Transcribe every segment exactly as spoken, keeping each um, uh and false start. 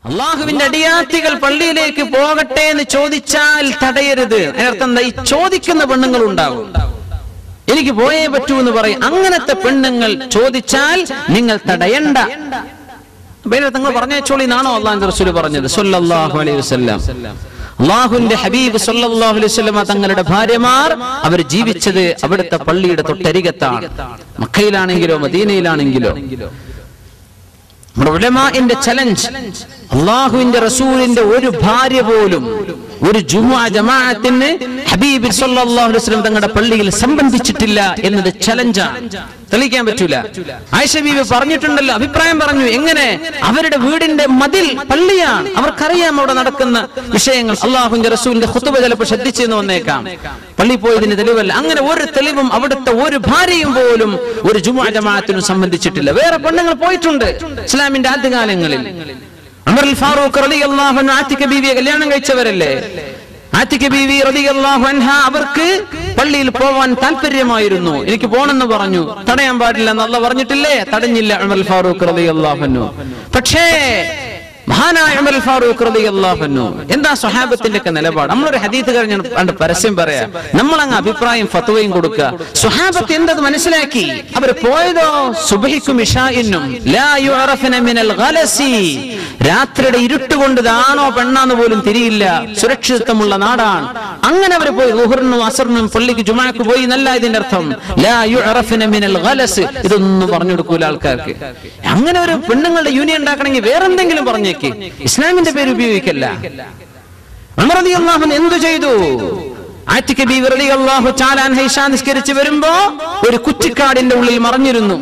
അള്ളാഹുവിന്റെ അടിയാത്തികൾ പള്ളിയിലേക്ക് പോകട്ടെ എന്ന് ചോദിച്ചാൽ തടയരുത്. അതിനർത്ഥം എന്താ? ഈ ചോദിക്കുന്ന പെണ്ണുങ്ങൾ ഉണ്ടാവും. എനിക്ക് പോയേ പറ്റൂ എന്ന് പറയും. അങ്ങനത്തെ പെണ്ണുങ്ങൾ ചോദിച്ചാൽ നിങ്ങൾ തടയണ്ട. നിങ്ങൾ പറഞ്ഞോളി എന്നാണോ അള്ളാഹുവിന്റെ റസൂൽ പറഞ്ഞത് സല്ലല്ലാഹു അലൈഹി വസല്ലം? അള്ളാഹുവിന്റെ ഹബീബ് സല്ലല്ലാഹു അലൈഹി വസല്ലം തങ്ങളുടെ ഭാര്യമാർ അവർ ജീവിച്ചത് അവിടുത്തെ പള്ളിയുടെ തൊട്ടരികത്താണ്. മക്കയിലാണെങ്കിലോ മദീനയിലാണെങ്കിലോ. നമ്മുടെ ഉലമാഇന്റെ ചലഞ്ച്, അള്ളാഹുവിന്റെ റസൂലിന്റെ ഒരു ഭാര്യ പോലും ഒരു ജുമുഅ ജമാഅത്തിന് ഹബീബ് സല്ലല്ലാഹു അലൈഹി വസല്ലം തങ്ങളുടെ പള്ളിയിൽ സംബന്ധിച്ചിട്ടില്ല എന്നത് ചലഞ്ചാണ്. തെളിയിക്കാൻ പറ്റൂല. ആയിഷ ബീവി പറഞ്ഞിട്ടുണ്ടല്ലോ, അഭിപ്രായം പറഞ്ഞു. എങ്ങനെ? അവരുടെ വീടിന്റെ മതിൽ പള്ളിയാണ്. അവർക്കറിയാം അവിടെ നടക്കുന്ന വിഷയങ്ങൾ. അള്ളാഹുവിന്റെ റസൂലിന്റെ ഖുതുബ ചിലപ്പോൾ ശ്രദ്ധിച്ചെന്ന് വന്നേക്കാം. പള്ളി പോയതിന് തെളിവല്ല. അങ്ങനെ ഒരു തെളിവും അവിടുത്തെ ഒരു ഭാര്യയും പോലും ഒരു ജുമുഅ ജമാഅത്തിനും സംബന്ധിച്ചിട്ടില്ല. വേറെ പെണ്ണുങ്ങൾ പോയിട്ടുണ്ട് ഇസ്ലാമിന്റെ ആദ്യകാലങ്ങളിൽ. ഉമർ അൽ ഫാറൂഖ് റളിയല്ലാഹു അൻഹു ആതിക ബീവിയെ കല്യാണം കഴിച്ചവരല്ലേ. ആതിക ബീവി റളിയല്ലാഹു അൻഹ അവർക്ക് പള്ളിയിൽ പോവാൻ താല്പര്യമായിരുന്നു. എനിക്ക് പോണെന്ന് പറഞ്ഞു. തടയാൻ പാടില്ല എന്ന് അല്ലാഹു പറഞ്ഞിട്ടില്ലേ? തടഞ്ഞില്ല ഉമർ അൽ ഫാറൂഖ് റളിയല്ലാഹു അൻഹു. പക്ഷേ മഹാനായ ഉമർ അൽ ഫാറൂഖ് റളിയല്ലാഹു അൻഹു എന്താ സ്വഹാബത്തിന്റെ ഒക്കെ നിലപാട്? നമ്മളൊരു ഹദീസ് കഴിഞ്ഞ കണ്ട് പരസ്യം പറയാ, നമ്മളങ്ങ് അഭിപ്രായം ഫത്വയും കൊടുക്കുക. സ്വഹാബത്ത് എന്തത് മനസ്സിലാക്കി? അവർ പോയതോ സുബ്ഹിക്കും ഇശാഇനും ലാ യുഅറഫന മിനൽ ഗലസി, രാത്രിയുടെ ഇരുട്ടുകൊണ്ട് ഇതാണോ പെണ്ണാന്ന് പോലും തിരിയില്ല. സുരക്ഷിതത്വമുള്ള നാടാണ്. അങ്ങനെ അവർ പോയി ളുഹറിനും അസറിനും പള്ളിക്ക് ജുമാക്ക് പോയി എന്നല്ല ഇതിന്റെ അർത്ഥം. ലാ യുഅറഫന മിനൽ ഗലസ്, ഇതൊന്നും പറഞ്ഞു കൊടുക്കൂല ആൾക്കാർക്ക്. അങ്ങനെ ഒരു പെണ്ണുങ്ങളുടെ യൂണിയൻ ഉണ്ടാക്കണമെങ്കിൽ വേറെന്തെങ്കിലും പറഞ്ഞേക്ക്, ഇസ്ലാമിന്റെ പേര് ഉപയോഗിക്കല്ല. ഉമർ റളിയല്ലാഹു അൻഹു എന്തു ചെയ്തു? ആതിക ബീവി റളിയല്ലാഹു തആല അൻഹ ഇശാ നിസ്കരിച്ച് വരുമ്പോ ഒരു കുറ്റിക്കാടിന്റെ ഉള്ളിൽ മറഞ്ഞിരുന്നു.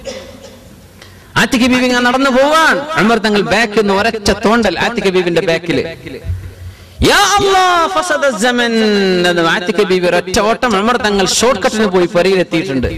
ആതിക ബീവി നടന്നു പോവാൻ ഉമർ തങ്ങൾ ബാക്കിൽ നിന്ന് ഒരൊറ്റ തോണ്ടൽ ആതിക ബീവിന്റെ ബാക്കിൽ. യാ അല്ലാഹ് ഫസദ സമൻ എന്ന് ആതിക ബീവി ഒരൊറ്റ ഓട്ടം ഉമർ തങ്ങൾ ഷോർട്ട് കട്ടിന് പോയി പരിയിലെത്തിയിട്ടുണ്ട്.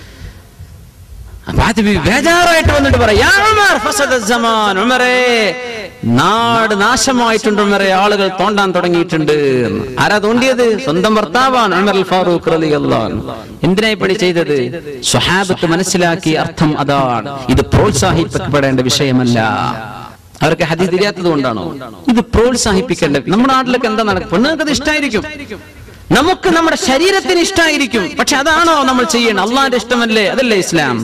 ആതിക ബീവി ബേജാറായിട്ട് വന്നിട്ട് പറയാ, യാ ഉമർ ഫസദ സമാൻ, ഉമറേ നാട് നാശമായിട്ടുണ്ട് ഉമറേ, ആളുകൾ തോണ്ടാൻ തുടങ്ങിയിട്ടുണ്ട്. ആരാ തോണ്ടിയത്? സ്വന്തം ഭർത്താവാണ് ഉമർ അൽ ഫാറൂഖ് റളിയല്ലാഹു അൻഹു. എന്തിനായി പണി ചെയ്തത്? സ്വഹാബത്ത് മനസ്സിലാക്കിയ അർത്ഥം അതാണ്. ഇത് പ്രോത്സാഹിപ്പിക്കപ്പെടേണ്ട വിഷയമല്ല. അവർക്ക് ഹദീസ് ഇല്ലാത്തത് കൊണ്ടാണോ? ഇത് പ്രോത്സാഹിപ്പിക്കേണ്ട. നമ്മുടെ നാട്ടിലൊക്കെ എന്താ നടക്കും? പെണ്ണുങ്ങൾക്ക് ഇഷ്ടമായിരിക്കും, നമുക്ക് നമ്മുടെ ശരീരത്തിന് ഇഷ്ടമായിരിക്കും. പക്ഷെ അതാണോ നമ്മൾ ചെയ്യണം? അള്ളാന്റെ ഇഷ്ടമല്ലേ? അതല്ലേ ഇസ്ലാം?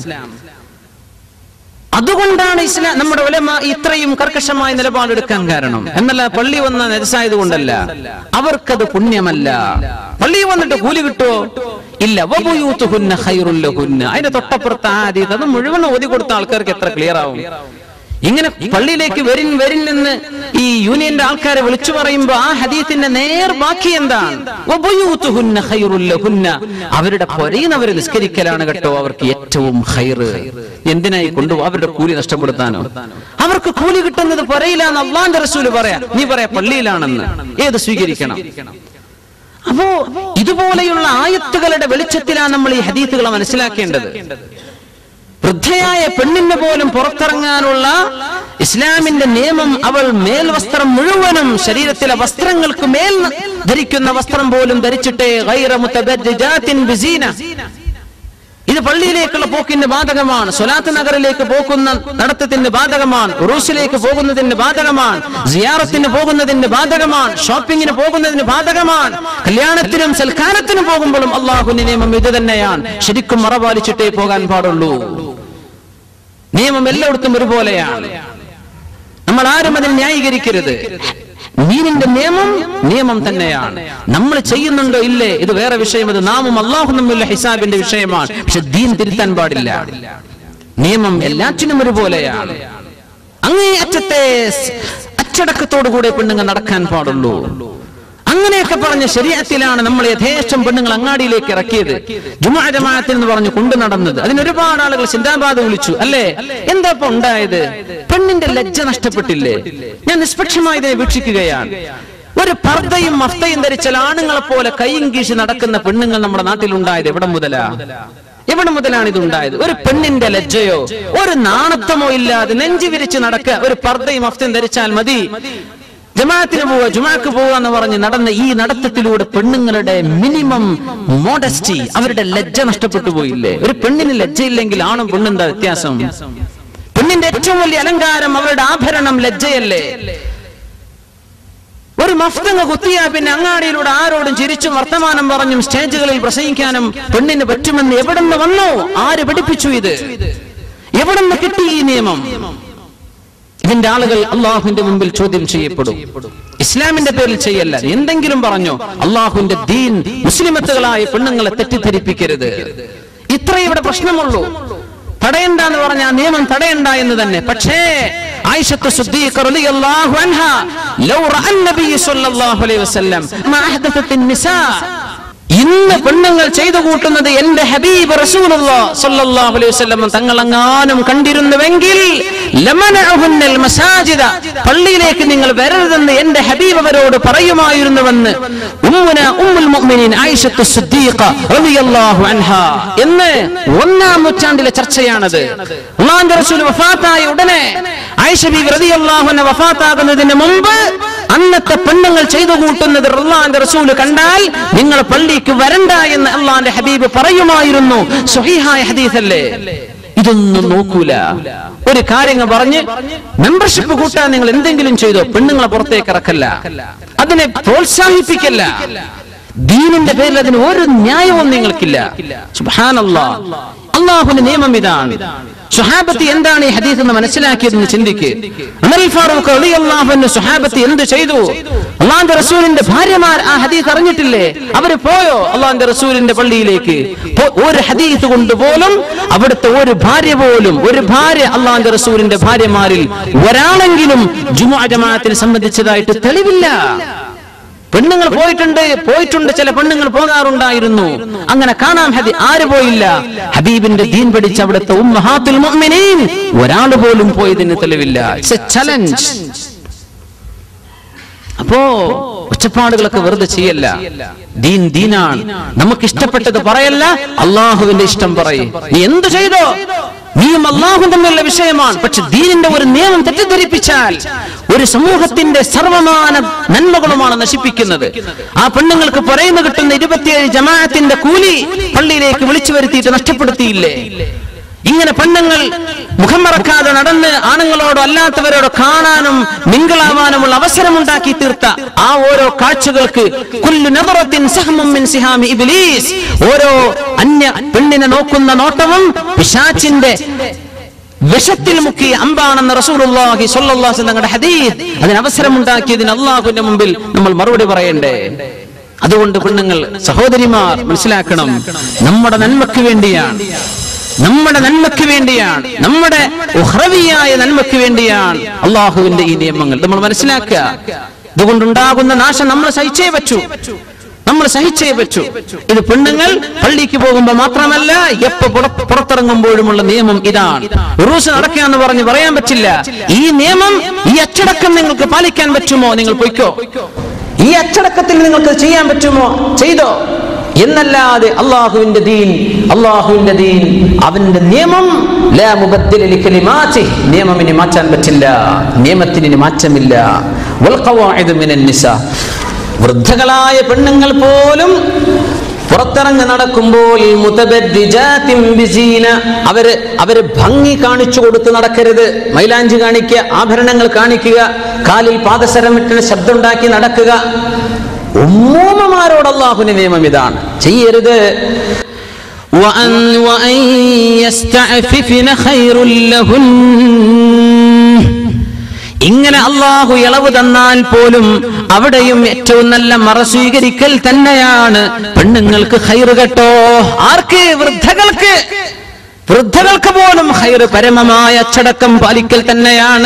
അതുകൊണ്ടാണ് ഇസ്ലാം നമ്മുടെ ഉലമാ ഇത്രയും കർക്കശമായ നിലപാടെടുക്കാൻ കാരണം. എന്നല്ല പള്ളി വന്ന നജസായത് കൊണ്ടല്ല, അവർക്കത് പുണ്യമല്ല. പള്ളി വന്നിട്ട് കൂലി കിട്ടുമോ? ഇല്ല. വബുയൂതുഹുന്ന ഖൈറുൽ ലഹുന്ന, അതിന്റെ തൊട്ടപ്പുറത്ത് ആദി അത് മുഴുവൻ ഓതി കൊടുത്ത ആൾക്കാർക്ക് എത്ര ക്ലിയർ ആവും? ഇങ്ങനെ പള്ളിയിലേക്ക് വരിൻ വരിൻ എന്ന് ഈ യൂണിയന്റെ ആൾക്കാരെ വിളിച്ചു പറയുമ്പോ ആ ഹദീസിന്റെ നേർ ബാക്കി എന്താണ്? വബുയൂതുഹുന്ന ഖൈറുൽ ലഹുന്ന, അവരുടെ പൊരയിൽ അവർ നിസ്കരിക്കലാണ് കേട്ടോ അവർക്ക് ഏറ്റവും ഖൈറ്. എന്തിനായി കൊണ്ടുപോ? അവരുടെ കൂലി നഷ്ടപ്പെടുത്താനോ? അവർക്ക് കൂലി കിട്ടുന്നത് പൊരയിലാന്ന് അള്ളാന്റെ റസൂല് പറയാ, നീ പറയാ പള്ളിയിലാണെന്ന്. ഏത് സ്വീകരിക്കണം? അപ്പോ ഇതുപോലെയുള്ള ആയത്തുകളുടെ വെളിച്ചത്തിലാണ് നമ്മൾ ഈ ഹദീസുകളെ മനസ്സിലാക്കേണ്ടത്. വൃദ്ധയായ പെണ്ണിന് പോലും പുറത്തിറങ്ങാനുള്ള ഇസ്ലാമിന്റെ നിയമം, അവൾ മേൽവസ്ത്രം മുഴുവനും ശരീരത്തിലെ വസ്ത്രങ്ങൾക്ക് മേൽ ധരിക്കുന്ന വസ്ത്രം പോലും ധരിച്ചിട്ടേ ഗൈറ മുതബജ്ജിജാത്തിൻ ബിസീന. ഇത് പള്ളിയിലേക്കുള്ള പോക്കിന്റെ ബാധകമാണ്. സ്വലാത്ത് നഗറിലേക്ക് പോകുന്ന നടത്തത്തിന് ബാധകമാണ്. ഉറൂസിലേക്ക് പോകുന്നതിന് ബാധകമാണ്. സിയാറത്തിന് പോകുന്നതിന് ബാധകമാണ്. ഷോപ്പിങ്ങിന് പോകുന്നതിന് ബാധകമാണ്. കല്യാണത്തിനും സൽക്കാരത്തിനും പോകുമ്പോഴും അള്ളാഹുവിന്റെ നിയമം ഇത് തന്നെയാണ്. ശരിക്കും മറപാലിച്ചിട്ടേ പോകാൻ പാടുള്ളൂ. നിയമം എല്ലായിടത്തും ഒരുപോലെയാണ്. നമ്മൾ ആരും അതിൽ ന്യായീകരിക്കരുത്. ദീനിന്റെ നിയമം നിയമം തന്നെയാണ്. നമ്മൾ ചെയ്യുന്നുണ്ടോ ഇല്ലേ ഇത് വേറെ വിഷയം. അത് നാമും അല്ലാഹുവും തമ്മിലുള്ള ഹിസാബിന്റെ വിഷയമാണ്. പക്ഷെ ദീൻ തിരുത്താൻ പാടില്ല. നിയമം എല്ലാറ്റിനും ഒരുപോലെയാണ്. അങ്ങേയറ്റത്തെ അച്ചടക്കത്തോടുകൂടെ പെണ്ണുങ്ങൾ നടക്കാൻ പാടുള്ളൂ. അങ്ങനെയൊക്കെ പറഞ്ഞ ശരീഅത്തിലാണ് നമ്മൾ യഥേഷ്ടം പെണ്ണുങ്ങൾ അങ്ങാടിയിലേക്ക് ഇറക്കിയത്. ജുമുഅ ജമാഅത്തിൽ എന്ന് പറഞ്ഞു കൊണ്ടു നടന്നത്. അതിനൊരുപാട് ആളുകൾ സിന്ദാബാദ് വിളിച്ചു അല്ലേ? എന്താ ഇപ്പൊ ഉണ്ടായത്? പെണ്ണിന്റെ ലജ്ജ നഷ്ടപ്പെട്ടില്ലേ? ഞാൻ നിഷ്പക്ഷമായി ഇതിനെ വീക്ഷിക്കുകയാണ്. ഒരു പർദ്ദയും മഫ്തയും ധരിച്ചാൽ ആണുങ്ങളെ പോലെ കൈയും കീശി നടക്കുന്ന പെണ്ണുങ്ങൾ നമ്മുടെ നാട്ടിൽ ഉണ്ടായത് എവിടെ മുതലാ? എവിടെ മുതലാണ് ഇത് ഉണ്ടായത്? ഒരു പെണ്ണിന്റെ ലജ്ജയോ ഒരു നാണത്വമോ ഇല്ലാതെ നെഞ്ചു വിരിച്ച് നടക്കുക. ഒരു പർദ്ദയും മഫ്തയും ധരിച്ചാൽ മതി, ജമാഅത്തിന് പോവുക, ജുമാക്ക് പോവുക എന്ന് പറഞ്ഞ് നടന്ന ഈ നടത്തത്തിലൂടെ പെണ്ണുങ്ങളുടെ മിനിമം മോഡസ്റ്റി, അവരുടെ ലജ്ജ നഷ്ടപ്പെട്ടു പോയില്ലേ? ഒരു പെണ്ണിന് ലജ്ജയില്ലെങ്കിൽ ആണും പെണ്ണും എന്താ വ്യത്യാസം? പെണ്ണിന്റെ ഏറ്റവും വലിയ അലങ്കാരം അവരുടെ ആഭരണം ലജ്ജയല്ലേ? ഒരു മഫ്തങ്ങ് കുത്തിയാ പിന്നെ അങ്ങാടിയിലൂടെ ആരോടും ചിരിച്ചും വർത്തമാനം പറഞ്ഞും സ്റ്റേജുകളിൽ പ്രസംഗിക്കാനും പെണ്ണിന് പറ്റുമെന്ന് എവിടുന്ന് വന്നു? ആര് പഠിപ്പിച്ചു ഇത്? എവിടുന്ന് കിട്ടി ഈ നിയമം? ഇതിന്റെ ആളുകൾ അള്ളാഹുവിന്റെ മുമ്പിൽ ചോദ്യം ചെയ്യപ്പെടും. ഇസ്ലാമിന്റെ പേരിൽ ചെയ്യല്ല, എന്തെങ്കിലും പറഞ്ഞോ. അള്ളാഹുവിന്റെ ദീൻ, മുസ്ലിമത്തുകളായ പെണ്ണുങ്ങളെ തെറ്റിദ്ധരിപ്പിക്കരുത്. ഇത്രേ ഇവിടെ പ്രശ്നമുള്ളൂ. തടയണ്ട എന്ന് പറഞ്ഞ നിയമം തടയണ്ട എന്ന് തന്നെ. പക്ഷേ ആയിഷത്തു സിദ്ദീഖ റളിയല്ലാഹു അൻഹാ ലൗ റഅൻ നബി സ്വല്ലല്ലാഹു അലൈഹി വസല്ലം മാ അഹ്ദസത്തിൻ നിസാ, ഇന്ന് പെണ്ണുങ്ങൾ ചെയ്തു കൂട്ടുന്നത് എന്റെ ഹബീബ് റസൂലുള്ളാഹി സ്വല്ലല്ലാഹു അലൈഹി വസല്ലം തങ്ങളെങ്ങാനും കണ്ടിരുന്നുവെങ്കിൽ ലമനഅഹുന്നൽ മസാജിദ, പള്ളിയിലേക്ക് നിങ്ങൾ വരരുതെന്ന് എന്റെ ഹബീബ് അവരോട് പറയുമായിരുന്നുവെന്ന് ഉമ്മുന ഉമ്മുൽ മുഅ്മിനീൻ ആയിഷത്തു സിദ്ദീഖ റളിയല്ലാഹു അൻഹാ എന്ന് ഒന്നാം നൂറ്റാണ്ടിലെ ചർച്ചയാണത്. അല്ലാഹുവിന്റെ റസൂൽ വഫാത്തായ ഉടനെ ആയിഷ ബീവി റളിയല്ലാഹു അൻഹ വഫാത്താകുന്നതിന് മുമ്പ് അന്നത്തെ പെണ്ണുങ്ങൾ ചെയ്തു കൂട്ടുന്നത് അല്ലാഹുവിന്റെ റസൂൽ കണ്ടാൽ നിങ്ങൾ പള്ളിക്ക് വരണ്ട എന്ന് അല്ലാഹുവിന്റെ ഹബീബ് പറയുമായിരുന്നു. സ്വഹീഹായ ഹദീസല്ലേ? ഇതൊന്നും നോക്കൂല. ഒരു കാര്യങ്ങൾ പറഞ്ഞ് മെമ്പർഷിപ്പ് കൂട്ടാൻ നിങ്ങൾ എന്തെങ്കിലും ചെയ്തോ, പെണ്ണുങ്ങളെ പുറത്തേക്ക് ഇറക്കല്ല, അതിനെ പ്രോത്സാഹിപ്പിക്കല്ല. ദീനിന്റെ പേരിൽ അതിന് ഒരു ന്യായവും നിങ്ങൾക്കില്ല. സുബ്ഹാനല്ലാഹ്, അല്ലാഹുവിന്റെ നിയമം ഇതാണ്. സ്വഹാബത്തി എന്താണ് ഈ ഹദീസ് എന്ന് മനസ്സിലാക്കിയതെന്ന് ചിന്തിക്ക്. ഉമർ ഫാറൂഖ് റളിയല്ലാഹു അൻഹു സ്വഹാബത്തി എന്ത് ചെയ്തു? അല്ലാഹുവിന്റെ റസൂലിന്റെ ഭാര്യമാർ ആ ഹദീസ് അറിഞ്ഞിട്ടില്ലേ? അവര് പോയോ അല്ലാഹുവിന്റെ റസൂലിന്റെ പള്ളിയിലേക്ക്? ഒരു ഹദീസ് കൊണ്ട് പോലും അവിടുത്തെ ഒരു ഭാര്യ പോലും, ഒരു ഭാര്യ അല്ലാഹുവിന്റെ റസൂലിന്റെ ഭാര്യമാരിൽ ഒരാളെങ്കിലും ജുമുഅ ജമാഅത്തിനെ സംബന്ധിച്ചതായിട്ട് തെളിവില്ല. പെണ്ണുങ്ങൾ പോയിട്ടുണ്ട് പോയിട്ടുണ്ട് ചില പെണ്ണുങ്ങൾ പോകാറുണ്ടായിരുന്നു. അങ്ങനെ കാണാം. ഹദീ ആര് പോയില്ല? ഹബീബിന്റെ ദീൻ പഠിച്ച അവിടുത്തെ ഉമ്മഹാത്തുൽ മുഅ്മിനീൻ ഒരാൾ പോലും പോയതിന് തെളിവില്ല. It's a challenge. അപ്പോ ഒച്ചപ്പാടുകളൊക്കെ വെറുതെ ചെയ്യല്ല. ദീൻ ദീനാണ്. നമുക്ക് ഇഷ്ടപ്പെട്ടത് പറയല്ല, അള്ളാഹുവിന്റെ ഇഷ്ടം പറയും. നീ എന്ത് ചെയ്തോ, നീയും അള്ളാഹും തമ്മിലുള്ള വിഷയമാണ്. പക്ഷെ ദീനിന്റെ ഒരു നിയമം തെറ്റിദ്ധരിപ്പിച്ചാൽ ഒരു സമൂഹത്തിന്റെ സർവമാന നന്മകളുമാണ് നശിപ്പിക്കുന്നത്. ആ പെണ്ണുങ്ങൾക്ക് പറയുന്ന കിട്ടുന്ന ഇരുപത്തിയേഴ് ജമാഅത്തിന്റെ കൂലി പള്ളിയിലേക്ക് വിളിച്ചു വരുത്തിയിട്ട് നഷ്ടപ്പെടുത്തിയില്ലേ? ഇങ്ങനെ പെണ്ണുങ്ങൾ മുഖം മറക്കാതെ നടന്ന് ആണുങ്ങളോടോ അല്ലാത്തവരോടോ കാണാനും മിങ്കിളാവാനുമുള്ള അവസരമുണ്ടാക്കി തീർത്ത ആ ഓരോ കാഴ്ചകൾക്ക് കുല്ലു നദറത്തിൻ സഹ്മും മിൻ സിഹാമി ഇബ്ലീസ്, ഓരോ അന്യ പെണ്ണിനെ നോക്കുന്ന നോട്ടവും പിശാചിന്റെ വിഷത്തിൽ മുക്കിയ അമ്പാണെന്ന് റസൂലുള്ളാഹി സ്വല്ലല്ലാഹു അലൈഹി വസല്ലം തങ്ങളുടെ ഹദീസ്. അതിന് അവസരമുണ്ടാക്കിയതിന് അല്ലാഹുവിന്റെ മുമ്പിൽ നമ്മൾ മറുപടി പറയണ്ടേ? അതുകൊണ്ട് പെണ്ണുങ്ങൾ, സഹോദരിമാർ മനസ്സിലാക്കണം, നമ്മുടെ നന്മയ്ക്ക് വേണ്ടിയാണ്, നമ്മുടെ നന്മയ്ക്ക് വേണ്ടിയാണ്, നമ്മുടെ ഉഖ്റവിയായ നന്മയ്ക്ക് വേണ്ടിയാണ് അള്ളാഹുവിന്റെ ഈ നിയമങ്ങൾ. നമ്മൾ മനസ്സിലാക്കുക. ഇതുകൊണ്ടുണ്ടാകുന്ന നാശം നമ്മൾ സഹിച്ചേ പറ്റൂ, നമ്മൾ സഹിച്ചേ പറ്റൂ. ഇത് പെണ്ണുങ്ങൾ പള്ളിക്ക് പോകുമ്പോൾ മാത്രമല്ല, എപ്പോ പുറത്തിറങ്ങുമ്പോഴുമുള്ള നിയമം ഇതാണ്. ഉറൂസ് നടക്കുക എന്ന് പറഞ്ഞ് പറയാൻ പറ്റില്ല. ഈ നിയമം, ഈ അച്ചടക്കം നിങ്ങൾക്ക് പാലിക്കാൻ പറ്റുമോ? നിങ്ങൾ പൊയ്ക്കോ. ഈ അച്ചടക്കത്തിൽ നിങ്ങൾക്ക് ചെയ്യാൻ പറ്റുമോ? ചെയ്തോ. എന്നല്ലാതെ അള്ളാഹുവിന്റെ ദീൻ, അള്ളാഹുവിന്റെ ദീൻ, അവന്റെ നിയമം ലാ മുബദ്ദില ലികലിമാതി, നിയമം ഇനി മാറ്റാൻ പറ്റില്ല, നിയമത്തിന് ഇനി മാറ്റമില്ല. വൽ ഖവാഇദു മിനൻ നിസാ, വൃദ്ധകളായ പെണ്ണുങ്ങൾ പോലും പുറത്തിറങ്ങി നടക്കുമ്പോൾ മുതബദ്ദിജാതിൻ ബിസീന, അവര് അവര് ഭംഗി കാണിച്ചു കൊടുത്ത് നടക്കരുത്. മൈലാഞ്ചി കാണിക്കുക, ആഭരണങ്ങൾ കാണിക്കുക, കാലിൽ പാദസരം ഇട്ട് ശബ്ദമുണ്ടാക്കി നടക്കുക. ഉമ്മൂമ്മമാരോട് അല്ലാഹുവിന്റെ നിയമം ഇതാണ്, ചെയ്യരുത്. ഇങ്ങനെ അല്ലാഹു ഇളവ് തന്നാൽ പോലും അവിടെയും ഏറ്റവും നല്ല മറ സ്വീകരിക്കൽ തന്നെയാണ് പെണ്ണുങ്ങൾക്ക് ഖൈറ് കേട്ടോ. ആർക്ക്? വൃദ്ധകൾക്ക്. വൃദ്ധകൾക്ക് പോലും ഖൈറ് പരമമായ അച്ചടക്കം പാലിക്കൽ തന്നെയാണ്.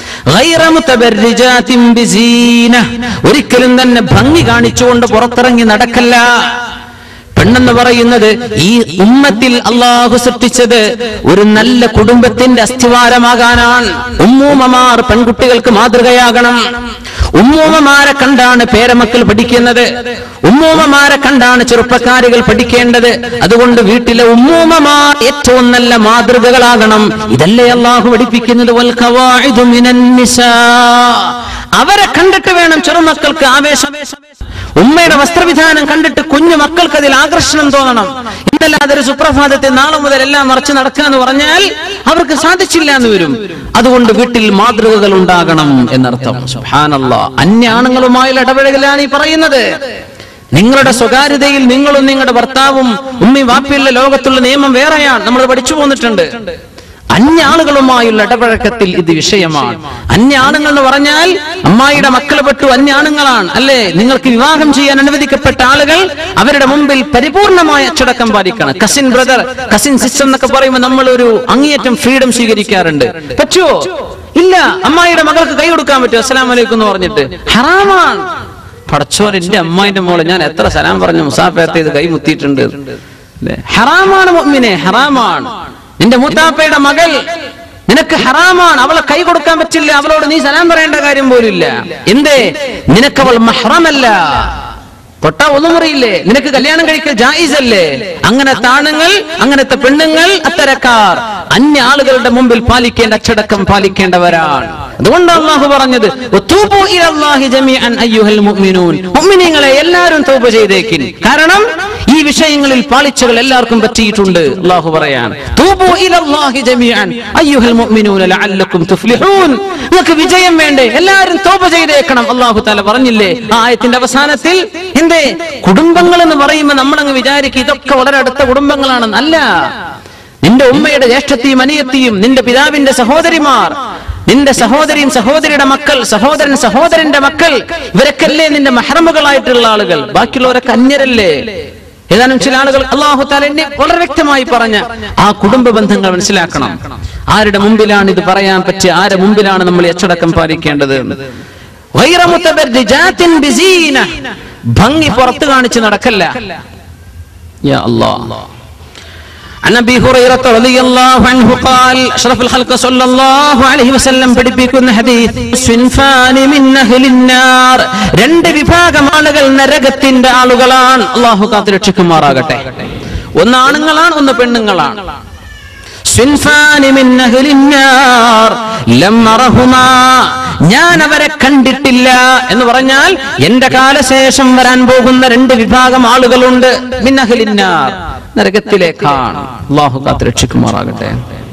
ഒരിക്കലും തന്നെ ഭംഗി കാണിച്ചുകൊണ്ട് പുറത്തിറങ്ങി നടക്കല്ല. പെണ്ണെന്ന് പറയുന്നത് ഈ ഉമ്മത്തിൽ അള്ളാഹു സൃഷ്ടിച്ചത് ഒരു നല്ല കുടുംബത്തിന്റെ അസ്ഥിവാരമാകാനാണ്. ഉമ്മൂമ്മമാർ പെൺകുട്ടികൾക്ക് മാതൃകയാകണം. ഉമ്മൂമ്മമാരെ കണ്ടാണ് പേരമക്കൾ പഠിക്കുന്നത്, ഉമ്മൂമ്മമാരെ കണ്ടാണ് ചെറുപ്പക്കാരികൾ പഠിക്കേണ്ടത്. അതുകൊണ്ട് വീട്ടിലെ ഉമ്മൂമ്മമാർ ഏറ്റവും നല്ല മാതൃകകളാകണം. ഇതല്ലേ അള്ളാഹു പഠിപ്പിക്കുന്നത്. വൽ ഖവാഇദു മിനൻ നിസാ, അവരെ കണ്ടിട്ട് വേണം ചെറുമക്കൾക്ക് ആവേശം. ഉമ്മയുടെ വസ്ത്രവിധാനം കണ്ടിട്ട് കുഞ്ഞു മക്കൾക്ക് അതിൽ ആകർഷണം തോന്നണം. ഇന്നല്ലാതെ ഒരു സുപ്രഭാതത്തെ നാളെ മുതൽ എല്ലാം മറച്ചു നടക്കുക എന്ന് പറഞ്ഞാൽ അവർക്ക് സാധിച്ചില്ല എന്ന് വരും. അതുകൊണ്ട് വീട്ടിൽ മാതൃകകൾ ഉണ്ടാകണം എന്നർത്ഥം. സുബ്ഹാനല്ലാഹ്. അന്യ ആണുങ്ങളുമായുള്ള ഇടപഴകലാണ് ഈ പറയുന്നത്. നിങ്ങളുടെ സ്വകാര്യതയിൽ നിങ്ങളും നിങ്ങളുടെ ഭർത്താവും ഉമ്മി വാപ്പിയുള്ള ലോകത്തുള്ള നിയമം വേറെയാണ്. നമ്മൾ പഠിച്ചു പോന്നിട്ടുണ്ട്. അന്യ ആളുകളുമായുള്ള ഇടപഴക്കത്തിൽ ഇത് വിഷയമാണ്. അന്യ ആണുങ്ങൾ എന്ന് പറഞ്ഞാൽ അമ്മായിയുടെ മക്കൾ പെട്ടു അന്യ ആണുങ്ങളാണ് അല്ലേ? നിങ്ങൾക്ക് വിവാഹം ചെയ്യാൻ അനുവദിക്കപ്പെട്ട ആളുകൾ അവരുടെ മുമ്പിൽ പരിപൂർണമായ അച്ചടക്കം പാലിക്കണം. കസിൻ ബ്രദർ, കസിൻ സിസ്റ്റർ എന്നൊക്കെ പറയുമ്പോൾ നമ്മൾ ഒരു അങ്ങേയറ്റം ഫ്രീഡം സ്വീകരിക്കാറുണ്ട്. പറ്റുമോ? ഇല്ല. അമ്മായിയുടെ മകൾക്ക് കൈ കൊടുക്കാൻ പറ്റുമോ? അസ്സലാമു അലൈക്കും എന്ന് പറഞ്ഞിട്ട്? ഹറാമാണ്. പടച്ചോൻ, എന്റെ അമ്മായിന്റെ മോളെ ഞാൻ എത്ര സലാം പറഞ്ഞു മുസാഫത്ത് ചെയ്ത് കൈ മുത്തിയിട്ടുണ്ട്. ഹറാമാണ് മുഅ്മിനെ, ഹറാമാണ്. നിന്റെ മൂത്താപ്പയുടെ മകൾ നിനക്ക് ഹറാമാണ്. അവളെ കൈ കൊടുക്കാൻ പറ്റില്ല. അവളോട് നീ സലാം പറയേണ്ട കാര്യം പോലും ഇല്ല. എന്തേ? നിനക്കവൾ മഹ്റമല്ല. തൊട്ടാ ഒന്നും മുറിയില്ലേ? നിനക്ക് കല്യാണം കഴിക്കൽ ജായിസ് അല്ലേ? അങ്ങനത്തെ ആണുങ്ങൾ, അങ്ങനത്തെ പെണ്ണുങ്ങൾ, അത്തരക്കാർ അന്യ ആളുകളുടെ മുമ്പിൽ പാലിക്കേണ്ട അച്ചടക്കം പാലിക്കേണ്ടവരാണ്. അതുകൊണ്ട് അല്ലാഹു പറഞ്ഞത് വതൂബു ഇലല്ലാഹി ജമീഅൻ അയ്യുഹൽ മുഅ്മിനൂൻ, മുഅ്മിനീങ്ങളെ എല്ലാവരും തൗബ ചെയ്തേക്കിൻ. കാരണം ഈ വിഷയങ്ങളിൽ പാളിച്ചകൾ എല്ലാവർക്കും പറ്റിയിട്ടുണ്ട്. അല്ലാഹു പറയാൻ തൂബു ഇലല്ലാഹി ജമീഅൻ അയ്യുഹൽ മുഅ്മിനൂന ലഅല്ലക്കും തുഫ്ലിഹൂൻ. നിങ്ങൾക്ക് വിജയം വേണ്ടേ? എല്ലാവരും തൗബ ചെയ്തേക്കണം. അല്ലാഹു തആല പറഞ്ഞില്ലേ ആ ആയത്തിന്റെ അവസാനത്തിൽ? എന്തേ? കുടുംബങ്ങൾ എന്ന് പറയുമ്പോൾ നമ്മളങ്ങ് വിചാരിക്കും ഇതൊക്കെ വളരെ അടുത്ത കുടുംബങ്ങളാണെന്ന്. അല്ല. നിന്റെ ഉമ്മയുടെ ജ്യേഷ്ഠത്തെയും അനിയത്തിയും, നിന്റെ പിതാവിന്റെ സഹോദരിമാർ, നിന്റെ സഹോദരിയും സഹോദരിയുടെ മക്കൾ, സഹോദരൻ സഹോദരന്റെ മക്കൾ, ഇവരൊക്കെയല്ലേ നിന്റെ മഹ്റമുകളായിട്ടുള്ള ആളുകൾ? ബാക്കിയുള്ളവരൊക്കെ അന്യരല്ലേ? ഏതാനും ചില ആളുകൾ അല്ലാഹു തആല എന്നെ വളരെ വ്യക്തമായി പറഞ്ഞ ആ കുടുംബ ബന്ധങ്ങൾ മനസ്സിലാക്കണം. ആരുടെ മുമ്പിലാണ് ഇത് പറയാൻ പറ്റുക? ആരുടെ മുമ്പിലാണ് നമ്മൾ അച്ചടക്കം പാലിക്കേണ്ടത്? ഗൈറ മുതബർരിജാത്തിൻ ബിസീന, ഭംഗി പുറത്തു കാണിച്ച് നടക്കല്ല. യാ അല്ലാഹ്. عن ابي هريره رضي الله عنه قال اشرف الخلق صلى الله عليه وسلم പഠിപ്പിക്കുന്ന ഹദീസ് സിൻഫാൻ മിൻ അഹ്ലിൻ നാർ, രണ്ട് വിഭാഗം ആളുകൾ നരകത്തിന്റെ ആളുകളാണ്. അല്ലാഹു കാത്തുരക്ഷിക്കുമാറാകട്ടെ. ഒന്ന് ആണുങ്ങളാണ്, ഒന്ന് പെണ്ണുങ്ങളാണ്. സിൻഫാൻ മിൻ അഹ്ലിൻ നാർ ലം അറഹുമാ, ഞാൻ അവരെ കണ്ടിട്ടില്ല എന്ന് പറഞ്ഞാൽ എന്റെ കാലശേഷം വരാൻ പോകുന്ന രണ്ട് വിഭാഗം ആളുകളുണ്ട്. മിൻ അഹ്ലിൻ നാർ, നരകത്തിലേക്കാണ്. അല്ലാഹു കാത്തുരക്ഷിക്കുമാറാകട്ടെ.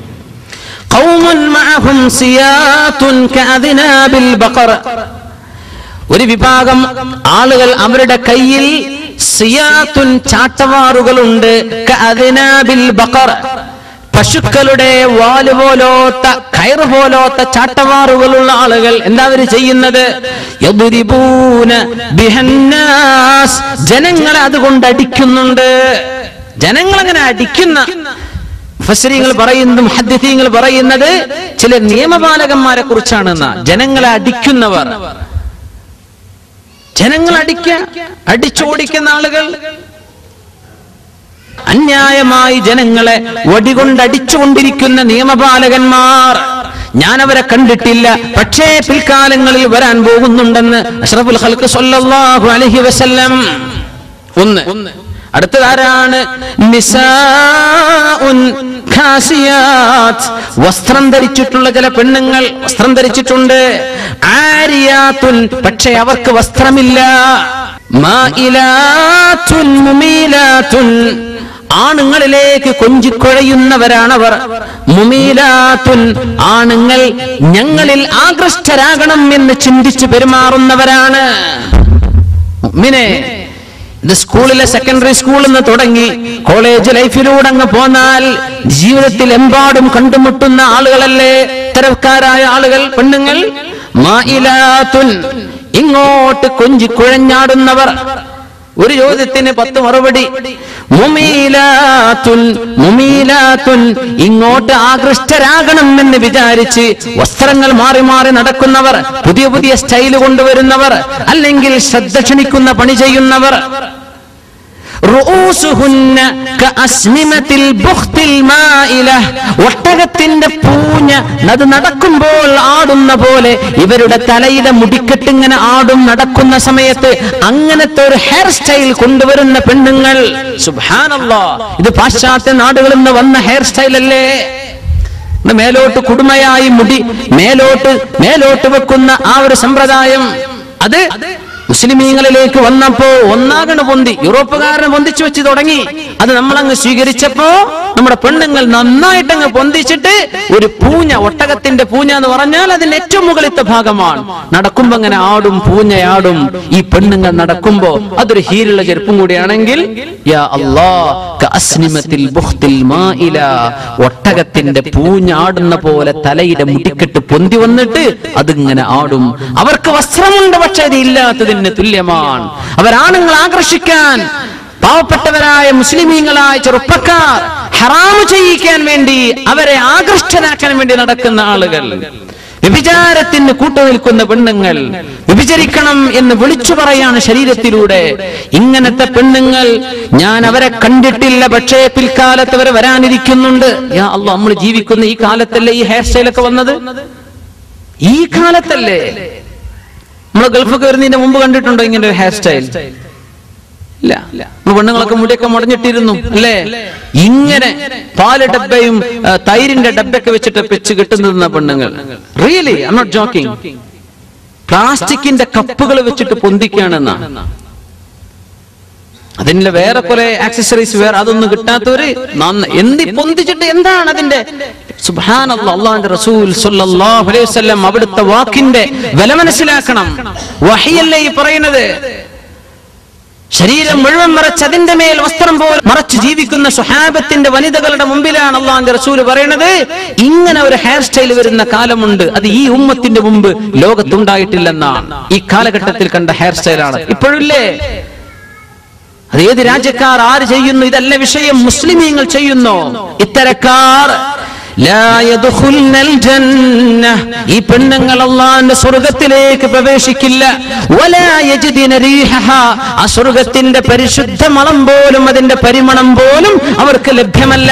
ഖൗമുൻ മഅഹും സിയാതുൻ കഅദ്നാബിൽ ബഖർ, ഒരു വിഭാഗം ആളുകൾ അവരുടെ കയ്യിൽ സിയാതുൻ ചാട്ടവാറുകളുണ്ട്. കഅദ്നാബിൽ ബഖർ, പശുക്കളുടെ വാല് പോലോത്ത കയറ് പോലോത്ത ചാട്ടവാറുകളുള്ള ആളുകൾ. എന്താ അവർ ചെയ്യുന്നത്? യദ്രിബൂന ബിഹന്നാസ്, ജനങ്ങളെ അതുകൊണ്ട് അടിക്കുന്നുണ്ട്. ജനങ്ങൾ അങ്ങനെ അടിക്കുന്ന മുഫസ്സിരീങ്ങൾ പറയുന്നത്, മുഹദ്ദിസീങ്ങൾ പറയുന്നത് ചില നിയമപാലകന്മാരെ കുറിച്ചാണെന്ന. ജനങ്ങളെ അടിക്കുന്നവർ, ജനങ്ങൾ അടിക്ക അടിച്ചോടിക്കുന്ന ആളുകൾ, അന്യായമായി ജനങ്ങളെ വടികൊണ്ടടിച്ചുകൊണ്ടിരിക്കുന്ന നിയമപാലകന്മാർ. ഞാൻ അവരെ കണ്ടിട്ടില്ല, പക്ഷേ പിൽക്കാലങ്ങളിൽ വരാൻ പോകുന്നുണ്ടെന്ന് അഷ്റഫുൽ ഖൽഖ് സ്വല്ലല്ലാഹു അലൈഹി വസല്ലം. ഒന്ന്. അടുത്തതാരാണ്? നിസാഉൻ ഖാസിയാത്ത്, വസ്ത്രം ധരിച്ചിട്ടുള്ള ചില പെണ്ണുങ്ങൾ വസ്ത്രം ധരിച്ചിട്ടുണ്ട്. ആരിയാത്തുൻ, പക്ഷേ അവർക്ക് വസ്ത്രമില്ല. മായിലാത്തുൻ മുമീലാത്തുൻ, ആണുങ്ങളിലേക്ക് കൊഞ്ചിക്കൊഴയുന്നവരാണവർ. മുമീലാത്തുൻ, ആണുങ്ങൾ ഞങ്ങളിൽ ആകൃഷ്ടരാകണം എന്ന് ചിന്തിച്ചു പെരുമാറുന്നവരാണ്. മുഅ്മിനേ, ഇത് സ്കൂളിലെ സെക്കൻഡറി സ്കൂളിൽ നിന്ന് തുടങ്ങി കോളേജ് ലൈഫിലൂടെ അങ്ങ് പോന്നാൽ ജീവിതത്തിൽ എമ്പാടും കണ്ടുമുട്ടുന്ന ആളുകളല്ലേ ഇത്തരക്കാരായ ആളുകൾ, പെണ്ണുങ്ങൾ. മായിലാത്തുൻ, ഇങ്ങോട്ട് കൊഞ്ചിക്കുഴഞ്ഞാടുന്നവർ. ഒരു ചോദ്യത്തിന് പത്ത് മറുപടി. മുമീലാത്തുൻ, മുമീലാത്തുൻ, ഇങ്ങോട്ട് ആകൃഷ്ടരാകണം എന്ന് വിചാരിച്ച് വസ്ത്രങ്ങൾ മാറി മാറി നടക്കുന്നവർ, പുതിയ പുതിയ സ്റ്റൈല് കൊണ്ടുവരുന്നവർ, അല്ലെങ്കിൽ ശ്രദ്ധ ക്ഷണിക്കുന്ന പണി ചെയ്യുന്നവർ. റൂസുഹുന്ന കഅസ്മിമത്തിൽ ബുഖ്തിൽ മായില, ഒട്ടകത്തിന്റെ പൂഞ്ഞ അത് നടക്കുമ്പോൾ ആടുന്ന പോലെ ഇവരുടെ തലയിലെ മുടിക്കെട്ടിങ്ങനെ ആടും നടക്കുന്ന സമയത്ത് അങ്ങനത്തെ ഒരു ഹെയർ സ്റ്റൈൽ കൊണ്ടുവരുന്ന പെണ്ണുങ്ങൾ. സുബ്ഹാനല്ലാഹ്, ഇത് പാശ്ചാത്യ നാടുകളിൽ നിന്ന് വന്ന ഹെയർ സ്റ്റൈൽ അല്ലേ? മേലോട്ട് കുടുമയായി മുടി മേലോട്ട് മേലോട്ട് വെക്കുന്ന ആ ഒരു സമ്പ്രദായം, അത് മുസ്ലിമീങ്ങളിലേക്ക് വന്നപ്പോ ഒന്നാകണ് പൊന്തി, യൂറോപ്പുകാരനെ പൊന്തിച്ചു വെച്ച് തുടങ്ങി. അത് നമ്മളങ്ങ് സ്വീകരിച്ചപ്പോ നമ്മുടെ പെണ്ണുങ്ങൾ നന്നായിട്ടങ്ങ് പൊന്തിച്ചിട്ട് ഒരു പൂഞ്ഞ, ഒട്ടകത്തിന്റെ പൂഞ്ഞ എന്ന് പറഞ്ഞാൽ അതിന്റെ ഏറ്റവും മുകളിലത്തെ ഭാഗമാണ്. നടക്കുമ്പോ അങ്ങനെ ആടും, പൂഞ്ഞയാടും. ഈ പെണ്ണുങ്ങൾ നടക്കുമ്പോ അതൊരു ഹീലുള്ള ചെരുപ്പും കൂടിയാണെങ്കിൽ യാ അല്ലാഹ് കഅസ്നിമത്തിൽ ബുഖ്തിൽ മാഇല, ഒട്ടകത്തിന്റെ പൂഞ്ഞാടുന്ന പോലെ തലയുടെ മുടിക്കെട്ട് പൊന്തി വന്നിട്ട് അതിങ്ങനെ ആടും. അവർക്ക് വസ്ത്രമുണ്ട്, പക്ഷെ അത് ഇല്ലാത്തതിന് തുല്യമാണ്. അവരാണുങ്ങൾ ആകർഷിക്കാൻ, പാവപ്പെട്ടവരായ മുസ്ലിമീങ്ങളായ ചെറുപ്പക്കാർ ഹറാമു ചെയ്യിക്കാൻ വേണ്ടി, അവരെ ആകർഷ്ടനാക്കാൻ വേണ്ടി നടക്കുന്ന ആളുകൾ, വ്യഭിചാരത്തിന് കൂട്ടുനിൽക്കുന്ന പെണ്ണുങ്ങൾ, വ്യഭിചരിക്കണം എന്ന് വിളിച്ചു പറയാണ് ശരീരത്തിലൂടെ. ഇങ്ങനത്തെ പെണ്ണുങ്ങൾ ഞാൻ അവരെ കണ്ടിട്ടില്ല, പക്ഷേ പിൽക്കാലത്ത് അവരെ വരാനിരിക്കുന്നുണ്ട്. യാ അല്ലാഹ്, നമ്മൾ ജീവിക്കുന്ന ഈ കാലത്തല്ലേ ഈ ഹെയർ സ്റ്റൈലൊക്കെ വന്നത്? ഈ കാലത്തല്ലേ? നമ്മൾ ഗൾഫൊക്കെ വരുന്നതിന്റെ മുമ്പ് കണ്ടിട്ടുണ്ടോ ഇങ്ങനെ ഒരു ഹെയർ സ്റ്റൈൽ? ഇല്ല. പെണ്ണുങ്ങളൊക്കെ മുടിയൊക്കെ മുടഞ്ഞിട്ടിരുന്നു അല്ലേ? ഇങ്ങനെ പാല് ഡബ്ബയും തൈരിന്റെ ഡബ്ബയൊക്കെ വെച്ചിട്ട് വെച്ച് കെട്ടുന്ന പെണ്ണുങ്ങൾ. Really, I am not joking. പ്ലാസ്റ്റിക്കിന്റെ കപ്പുകൾ വെച്ചിട്ട് പൊന്തിക്കുകയാണെന്നാ. അതിന്റെ വേറെ കുറെ ആക്സസറീസ് വേറെ, അതൊന്നും കിട്ടാത്തവര് എന്തി പൊന്തിച്ചിട്ട് എന്താണ് അതിന്റെ? സുബ്ഹാനല്ലാഹ്, അല്ലാഹുവിന്റെ റസൂൽ സ്വല്ലല്ലാഹു അലൈഹി വസല്ലം അവിടുത്തെ വാക്കിന്റെ വില മനസ്സിലാക്കണം. വഹയല്ലേ ഈ പറയുന്നത്? ശരീരം മുഴുവൻ മറച്ച് അതിന്റെ മേൽ വസ്ത്രം പോലെ മറച്ച് ജീവിക്കുന്ന സ്വഹാബത്തിന്റെ വനിതകളുടെ മുമ്പിലാണ് അല്ലാഹുവിന്റെ റസൂൽ പറയുന്നത്, ഇങ്ങനെ ഒരു ഹെയർ സ്റ്റൈൽ വരുന്ന കാലമുണ്ട്, അത് ഈ ഉമ്മത്തിന്റെ മുമ്പ് ലോകത്തുണ്ടായിട്ടില്ലെന്നാണ്. ഈ കാലഘട്ടത്തിൽ കണ്ട ഹെയർ സ്റ്റൈലാണ് ഇപ്പോഴില്ലേ? അത് ഏത് രാജ്യക്കാർ ആര് ചെയ്യുന്നു? ഇതല്ല വിഷയം. മുസ്ലിമീങ്ങൾ ചെയ്യുന്നു. ഇത്തരക്കാർ ഈ പെണ്ണുങ്ങൾ അല്ലാഹുവിന്റെ സ്വർഗത്തിലേക്ക് പ്രവേശിക്കില്ല. ആ സ്വർഗത്തിന്റെ പരിശുദ്ധ മണം പോലും, അതിന്റെ പരിമണം പോലും അവർക്ക് ലഭ്യമല്ല.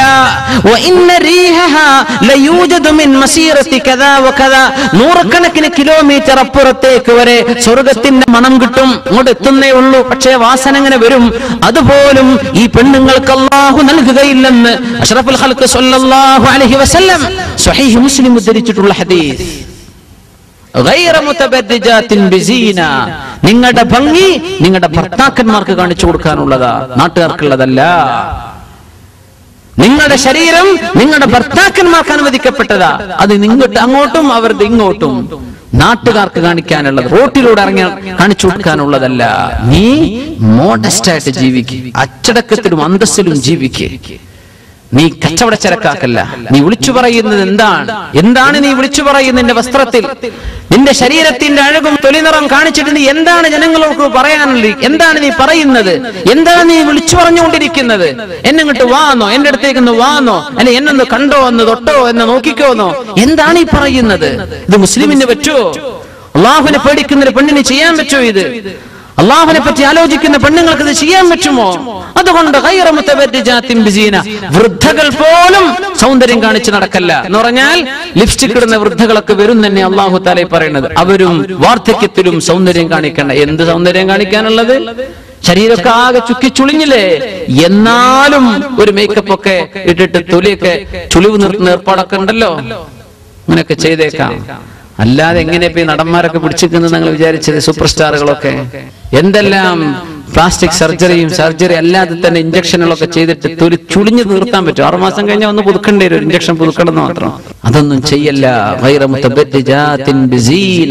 നൂറുകണക്കിന് കിലോമീറ്റർ അപ്പുറത്തേക്ക് വരെ സ്വർഗത്തിന്റെ മണം കിട്ടും, അങ്ങോട്ട് എത്തുന്നേ ഉള്ളൂ. പക്ഷേ വാസന എങ്ങനെ വരും? അതുപോലും ഈ പെണ്ണുങ്ങൾക്ക് അല്ലാഹു നൽകുകയില്ലെന്ന് അഷ്റഫുൽ ഖൽഖ് സ്വല്ലല്ലാഹു അലൈഹി വസല്ലം സ്വഹീഹ് മുസ്ലിം ഉദ്ധരിച്ചിട്ടുള്ള ഹദീസ്. ഗൈറ മുതബദ്ദിജാത്തിൻ ബിസീന, നിങ്ങളുടെ ഭംഗി നിങ്ങളുടെ ഭർത്താക്കന്മാർക്ക് കാണിച്ചു കൊടുക്കാനുള്ളതാ, നാട്ടുകാർക്കുള്ളതല്ല. നിങ്ങളുടെ ശരീരം നിങ്ങളുടെ ഭർത്താക്കന്മാർക്ക് അനുവദിക്കപ്പെട്ടതാ. അത് നിങ്ങോട്ട് അങ്ങോട്ടും അവരുടെ ഇങ്ങോട്ടും നാട്ടുകാർക്ക് കാണിക്കാനുള്ളത്, റോട്ടിലൂടെ ഇറങ്ങി കാണിച്ചു കൊടുക്കാനുള്ളതല്ല. നീ മോഡസ്റ്റ് ആയിട്ട് ജീവിക്കുക, അച്ചടക്കത്തിലും അന്തസ്സിലും ജീവിക്കുക. നീ കച്ചവടച്ചരക്കാക്കല്ല. നീ വിളിച്ചു പറയുന്നത് എന്താണ്? എന്താണ് നീ വിളിച്ചു പറയുന്നത്? നിന്റെ വസ്ത്രത്തിൽ, നിന്റെ ശരീരത്തിന്റെ അഴകും തൊലിനിറം കാണിച്ചിട്ട് നീ എന്താണ് ജനങ്ങളോട് പറയാനുള്ളത്? എന്താണ് നീ പറയുന്നത്? എന്താണ് നീ വിളിച്ചു പറഞ്ഞുകൊണ്ടിരിക്കുന്നത്? എന്നിങ്ങോട്ട് വാന്നോ, എന്റെ അടുത്തേക്ക് വാന്നോ, അല്ലെ എന്നൊന്ന് കണ്ടോ, എന്ന് തൊട്ടോ, എന്ന് നോക്കിക്കോന്നോ? എന്താണ് ഈ പറയുന്നത്? ഇത് മുസ്ലിമിന് പറ്റുമോ? അള്ളാഹുവിനെ പേടിക്കുന്ന പെണ്ണിന് ചെയ്യാൻ പറ്റുമോ ഇത്? അള്ളാഹുവിനെ പറ്റി ആലോചിക്കുന്ന പെണ്ണുങ്ങൾക്ക് ഇത് ചെയ്യാൻ പറ്റുമോ? അതുകൊണ്ട് ഗൈറ മുതബദ്ദിജാത്തിൻ ബിസീന, വൃദ്ധകൾ പോലും സൗന്ദര്യം കാണിച്ച് നടക്കല്ല എന്ന് പറഞ്ഞാൽ ലിപ്സ്റ്റിക് ഇടുന്ന വൃദ്ധകളൊക്കെ വരും തന്നെ അള്ളാഹു തആല പറയുന്നത്. അവരും വാർദ്ധക്യത്തിലും സൗന്ദര്യം കാണിക്കണ്ട. എന്ത് സൗന്ദര്യം കാണിക്കാനുള്ളത്? ശരീരമൊക്കെ ആകെ ചുക്കി ചുളിഞ്ഞില്ലേ? എന്നാലും ഒരു മേക്കപ്പ് ഒക്കെ ഇട്ടിട്ട് തൊലിയൊക്കെ ചുളിവ് നിർത്തുന്ന ഏർപ്പാടൊക്കെ ഉണ്ടല്ലോ, അങ്ങനെയൊക്കെ ചെയ്തേക്കാം. അല്ലാതെ എങ്ങനെ ഇപ്പൊ ഈ നടന്മാരൊക്കെ പിടിച്ചിരിക്കുന്നത് നിങ്ങൾ വിചാരിച്ചത്? സൂപ്പർ സ്റ്റാറുകളൊക്കെ എന്തെല്ലാം പ്ലാസ്റ്റിക് സർജറിയും സർജറി അല്ലാതെ തന്നെ ഇഞ്ചക്ഷനുകളൊക്കെ ചെയ്തിട്ട് തൊലി ചുളിഞ്ഞു തീർത്താൻ പറ്റും. ആറുമാസം കഴിഞ്ഞാൽ ഒന്ന് പുതുക്കേണ്ടി വരും, ഇഞ്ചക്ഷൻ പുതുക്കണം മാത്രം. അതൊന്നും ചെയ്യല്ല. ഗൈറ മുതബദ്ദിജാത്തിൻ ബിസീന.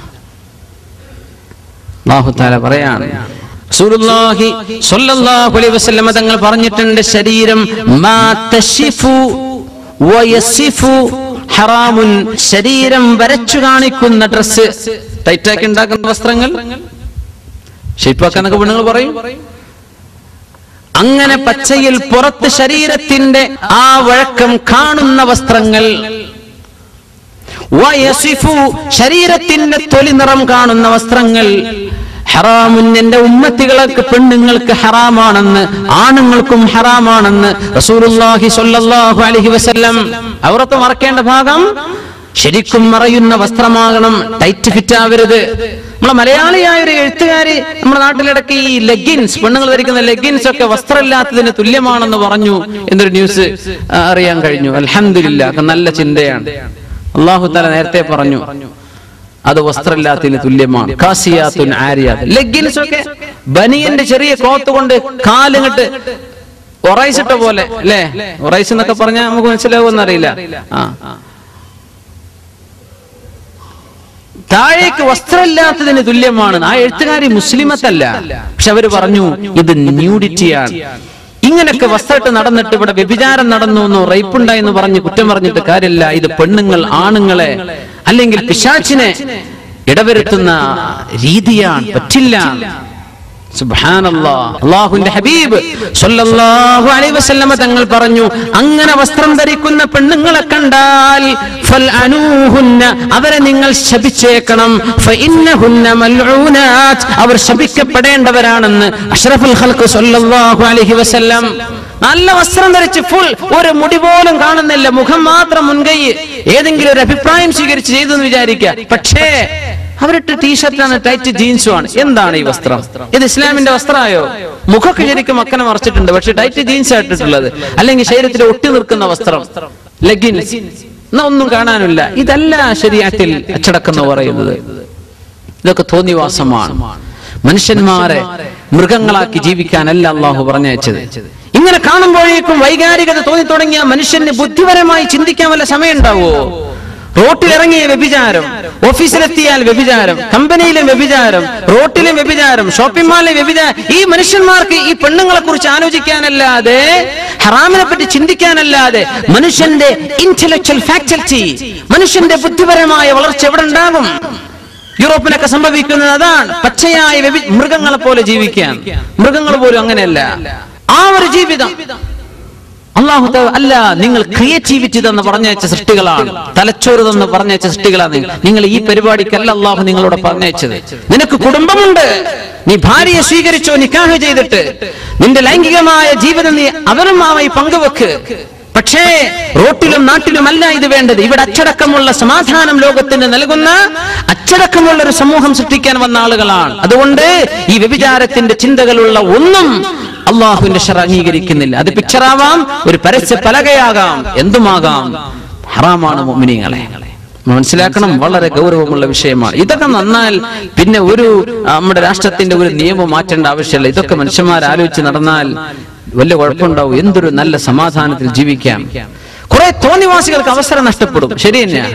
അല്ലാഹു തആല പറയാണ്, റസൂലുള്ളാഹി സ്വല്ലല്ലാഹു അലൈഹി വസല്ലം തങ്ങൾ പറഞ്ഞിട്ടുണ്ട്, ശരീരം മാ തശിഫു വയസിഫു ഹറാമുൻ, ശരീരം വരച്ചു കാണിക്കുന്ന ഡ്രസ്, ടൈറ്റാക്കി ഉണ്ടാക്കുന്ന വസ്ത്രങ്ങൾ, ഷേപ്പാക്കാനൊക്കെ പെണ്ണുങ്ങൾ പറയും. അങ്ങനെ പച്ചയിൽ പുറത്ത് ശരീരത്തിന്റെ ആ വഴക്കം കാണുന്ന വസ്ത്രങ്ങൾ, വയസിഫു ശരീരത്തിന്റെ തൊലി നിറം കാണുന്ന വസ്ത്രങ്ങൾ, ഹറാമുൻ, എന്റെ ഉമ്മത്തികൾക്ക് പെണ്ണുങ്ങൾക്ക് ഹറാമാണെന്ന്, ആണുങ്ങൾക്കും ഹറാമാണെന്ന് റസൂലുള്ളാഹി സ്വല്ലല്ലാഹു അലൈഹി വസല്ലം. അവരത്ത് മറക്കേണ്ട ഭാഗം ശരിക്കും മറയുന്ന വസ്ത്രമാകണം, ടൈറ്റ് ഫിറ്റ് ആവരുത്. നമ്മളെ മലയാളിയായ ഒരു എഴുത്തുകാരി നമ്മുടെ നാട്ടിലിടയ്ക്ക് ഈ ലെഗിൻസ്, പെണ്ണുങ്ങൾ ധരിക്കുന്ന ലെഗിൻസ് ഒക്കെ വസ്ത്രമില്ലാത്തതിന് തുല്യമാണെന്ന് പറഞ്ഞു എന്നൊരു ന്യൂസ് അറിയാൻ കഴിഞ്ഞു. അൽഹംദുലില്ലാഹ്, നല്ല ചിന്തയാണ്. അല്ലാഹു തആല നേരത്തെ പറഞ്ഞു, അത് വസ്ത്രമില്ലാത്തതിന് തുല്യമാണ്. കാസിയാത്തുൻ ആരിയാത്ത്, ലെഗിൻസ് ഒക്കെ ബനിയന്റെ ചെറിയ ക്ലോത്ത് കൊണ്ട് കാലിങ്ങട്ട് ഒറൈസിട്ട പോലെ അല്ലേ? ഒറൈസ് എന്നൊക്കെ പറഞ്ഞാൽ നമുക്ക് മനസ്സിലാവുമെന്ന് അറിയില്ല. ആ താഴേക്ക് വസ്ത്രമില്ലാത്തതിന് തുല്യമാണ്. ആ എഴുത്തുകാരി മുസ്ലിമത്തല്ല, പക്ഷെ അവര് പറഞ്ഞു ഇത് ന്യൂഡിറ്റിയാണ്. ഇങ്ങനൊക്കെ വസ്ത്രമിട്ട് നടന്നിട്ട് ഇവിടെ വ്യഭിചാരം നടന്നു എന്നോ റേപ്പുണ്ടായി എന്ന് പറഞ്ഞ് കുറ്റം പറഞ്ഞിട്ട് കാര്യമില്ല. ഇത് പെണ്ണുങ്ങൾ ആണുങ്ങളെ അല്ലെങ്കിൽ പിശാചിനെ ഇടവരുത്തുന്ന രീതിയാണ്, പറ്റില്ല. സുബ്ഹാനല്ലാഹ്. അല്ലാഹുവിന്റെ ഹബീബ് സ്വല്ലല്ലാഹു അലൈഹി വസല്ലമ തങ്ങൾ പറഞ്ഞു, അങ്ങനെ വസ്ത്രം ധരിക്കുന്ന പെണ്ണുങ്ങളെ കണ്ടാൽ ഫൽഅനൂഹുന്ന, അവരെ നിങ്ങൾ ശപിച്ചേക്കണം. ഫഇന്നഹുന്ന മൽഊനാത്ത്, അവർ ശപിക്കപ്പെടേണ്ടവരാണെന്ന് അഷ്റഫുൽ ഖൽഖ് സ്വല്ലല്ലാഹു അലൈഹി വസല്ലം. നല്ല വസ്ത്രം ധരിച്ച് ഫുൾ, ഒരു മുടി പോലും കാണുന്നില്ല, മുഖം മാത്രം മുൻകൈ, ഏതെങ്കിലും ഒരു അഭിപ്രായം സ്വീകരിച്ച് ചെയ്തെന്ന് വിചാരിക്കുക. പക്ഷേ അവരിട്ട് ടീഷർട്ടാണ്, ടൈറ്റ് ജീൻസും ആണ്. എന്താണ് ഈ വസ്ത്രം? ഇത് ഇസ്ലാമിന്റെ വസ്ത്രമായോ? മുഖമൊക്കെ ശരിക്കും മക്കനെ മറച്ചിട്ടുണ്ട്, പക്ഷെ ടൈറ്റ് ജീൻസ് ആയിട്ടുള്ളത്, അല്ലെങ്കിൽ ശരീരത്തിൽ ഒട്ടി നിൽക്കുന്ന വസ്ത്രം, ലെഗിൻസ്, എന്നാ ഒന്നും കാണാനില്ല. ഇതല്ല ശരീഅത്തിൽ അച്ചടക്കം എന്ന് പറയുന്നത്. ഇതൊക്കെ തോന്നിവാസമാണ്. മനുഷ്യന്മാരെ മൃഗങ്ങളാക്കി ജീവിക്കാനല്ല അള്ളാഹു പറഞ്ഞയച്ചത്. ഇങ്ങനെ കാണുമ്പോഴേക്കും വൈകാരികത തോന്നി തുടങ്ങിയ മനുഷ്യന് ബുദ്ധിപരമായി ചിന്തിക്കാൻ വല്ല സമയം ഉണ്ടാവോ? റോട്ടിലിറങ്ങിയ വ്യഭിചാരം, ഓഫീസിലെത്തിയാൽ വ്യഭിചാരം, കമ്പനിയിലും വ്യഭിചാരം, റോട്ടിലും വ്യഭിചാരം, ഷോപ്പിംഗ് മാളിലെ വ്യഭിചാരം. ഈ മനുഷ്യന്മാർക്ക് ഈ പെണ്ണുങ്ങളെ കുറിച്ച് ആലോചിക്കാനല്ലാതെ, ഹറാമിനെ പറ്റി ചിന്തിക്കാനല്ലാതെ മനുഷ്യന്റെ ഇന്റലക്ച്വൽ ഫാക്കൽറ്റി, മനുഷ്യന്റെ ബുദ്ധിപരമായ വളർച്ച എവിടെ ഉണ്ടാകും? യൂറോപ്പിലൊക്കെ സംഭവിക്കുന്നത് അതാണ്. പച്ചയായ മൃഗങ്ങളെ പോലെ ജീവിക്കാൻ. മൃഗങ്ങൾ പോലും അങ്ങനെയല്ല. ആ ഒരു ജീവിതം അല്ലാഹു തആല അല്ല, നിങ്ങൾ ക്രിയേറ്റിവിറ്റി തന്ന് പറഞ്ഞയച്ച സൃഷ്ടികളാണ്, തലച്ചോറ് തന്ന് പറഞ്ഞയച്ച സൃഷ്ടികളാണ്. നിങ്ങൾ ഈ പരിപാടിക്കല്ല അല്ലാഹു നിങ്ങളോട് പറഞ്ഞയച്ചത്. നിനക്ക് കുടുംബമുണ്ട്, നീ ഭാര്യയെ സ്വീകരിച്ചോ, നിക്കാഹ് ചെയ്തിട്ട് നിന്റെ ലൈംഗികമായ ജീവിതം നീ അവരുമായി പങ്കുവെക്ക്. പക്ഷേ റോട്ടിലും നാട്ടിലുമല്ല ഇത് വേണ്ടത്. ഇവിടെ അച്ചടക്കമുള്ള സമാധാനം ലോകത്തിന് നൽകുന്ന അച്ചടക്കമുള്ള ഒരു സമൂഹം സൃഷ്ടിക്കാൻ വന്ന ആളുകളാണ്. അതുകൊണ്ട് ഈ വ്യഭിചാരത്തിന്റെ ചിന്തകളുള്ള ഒന്നും അള്ളാഹുവിന്റെ ശറഅ് അംഗീകരിക്കുന്നില്ല. അത് പിക്ചറാവാം, ഒരു പരസ്യ പലകയാകാം, എന്തുമാകാം. ഹറാമാണ് മുഅ്മിനീങ്ങളെ, മനസ്സിലാക്കണം. വളരെ ഗൗരവമുള്ള വിഷയമാണ്. ഇതൊക്കെ നന്നാൽ പിന്നെ ഒരു നമ്മുടെ രാഷ്ട്രത്തിന്റെ ഒരു നിയമം മാറ്റേണ്ട ആവശ്യമില്ല. ഇതൊക്കെ മനുഷ്യന്മാർ ആലോചിച്ച് നടന്നാൽ വലിയ കുഴപ്പമുണ്ടാവും. എന്തൊരു നല്ല സമാധാനത്തിൽ ജീവിക്കാം. കുറെ തോന്നിവാസികൾക്ക് അവസരം നഷ്ടപ്പെടും. ശരി തന്നെയാണ്,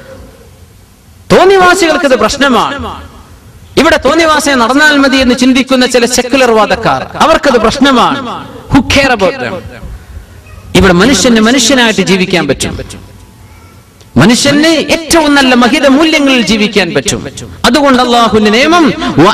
തോന്നിവാസികൾക്ക് ഇത് പ്രശ്നമാണ്. ഇവിടെ തോന്നിവാസം നടന്നാൽ മതി എന്ന് ചിന്തിക്കുന്ന ചില സെക്കുലർ വാദക്കാർ, അവർക്കത് പ്രശ്നമാണ്. Who care about them? ഇവിടെ മനുഷ്യന് മനുഷ്യനായിട്ട് ജീവിക്കാൻ പറ്റും. മനുഷ്യന് ഏറ്റവും നല്ല മഹിത മൂല്യങ്ങളിൽ ജീവിക്കാൻ പറ്റും. അതുകൊണ്ട് അല്ലാഹുവിന്റെ നിയമം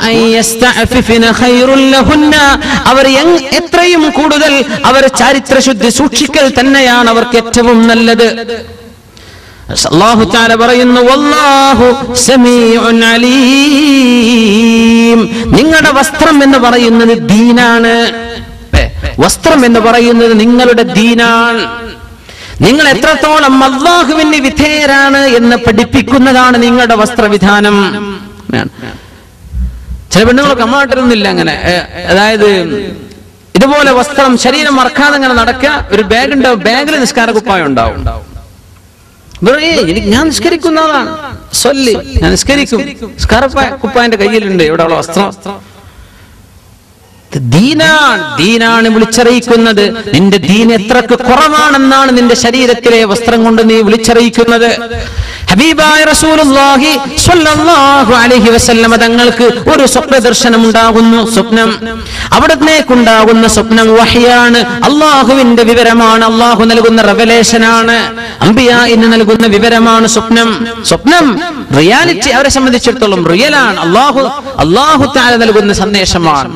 അവർ എത്രയും കൂടുതൽ അവർ ചാരിത്രശുദ്ധി സൂക്ഷിക്കൽ തന്നെയാണ് അവർക്ക് ഏറ്റവും നല്ലത്. അല്ലാഹു തആല പറയുന്നു, വല്ലാഹു സമീഉൻ അലീം. നിങ്ങളുടെ വസ്ത്രം എന്ന് പറയുന്നത് ദീനാണ്. വസ്ത്രം എന്ന് പറയുന്നത് നിങ്ങളുടെ ദീനാണ്. നിങ്ങൾ എത്രത്തോളം അല്ലാഹുവിന് വിധേയരാണ് എന്ന് പഠിപ്പിക്കുന്നതാണ് നിങ്ങളുടെ വസ്ത്രവിധാനം. ചില പെണ്ണുങ്ങളൊക്കെ അമ്മാട്ടിരുന്നില്ല അങ്ങനെ, അതായത് ഇതുപോലെ വസ്ത്രം ശരീരം മറക്കാതെ അങ്ങനെ നടക്കുക. ഒരു ബാഗ് ഉണ്ടാവും, ബാഗിൽ നിസ്കാര കുപ്പായം ഉണ്ടാവും. ഞാൻ നിസ്കരിക്കുന്നതാണ്, സൊല്ലി ഞാൻ നിസ്കരിക്കും, നിസ്കാര കുപ്പായന്റെ കയ്യിലുണ്ട്, ഇവിടെയുള്ള വസ്ത്രം. ദീനാണ്, ദീനാണ് വിളിച്ചറിയിക്കുന്നത്. നിന്റെ ദീൻ എത്രക്ക് കുറവാണെന്നാണ് നിന്റെ ശരീരത്തിലെ വസ്ത്രം കൊണ്ട് നീ വിളിച്ചറിയിക്കുന്നത്. ഹബീബായ റസൂലുള്ളാഹി സ്വല്ലല്ലാഹു അലൈഹി വസല്ലമ തങ്ങൾക്ക് ഒരു സ്വപ്ന ദർശനം ഉണ്ടാകുന്നു. സ്വപ്നം അവിടത്തേക്കുണ്ടാകുന്ന സ്വപ്നം വഹ്യാണ്, അള്ളാഹുവിന്റെ വിവരമാണ്, അള്ളാഹു നൽകുന്ന റെവലേഷനാണ്, അംബിയാഇന് നൽകുന്ന വിവരമാണ് സ്വപ്നം. സ്വപ്നം റിയാലിറ്റി അവരെ സംബന്ധിച്ചിടത്തോളം റിയലാണ്, അള്ളാഹു അള്ളാഹു തആല നൽകുന്ന സന്ദേശമാണ്.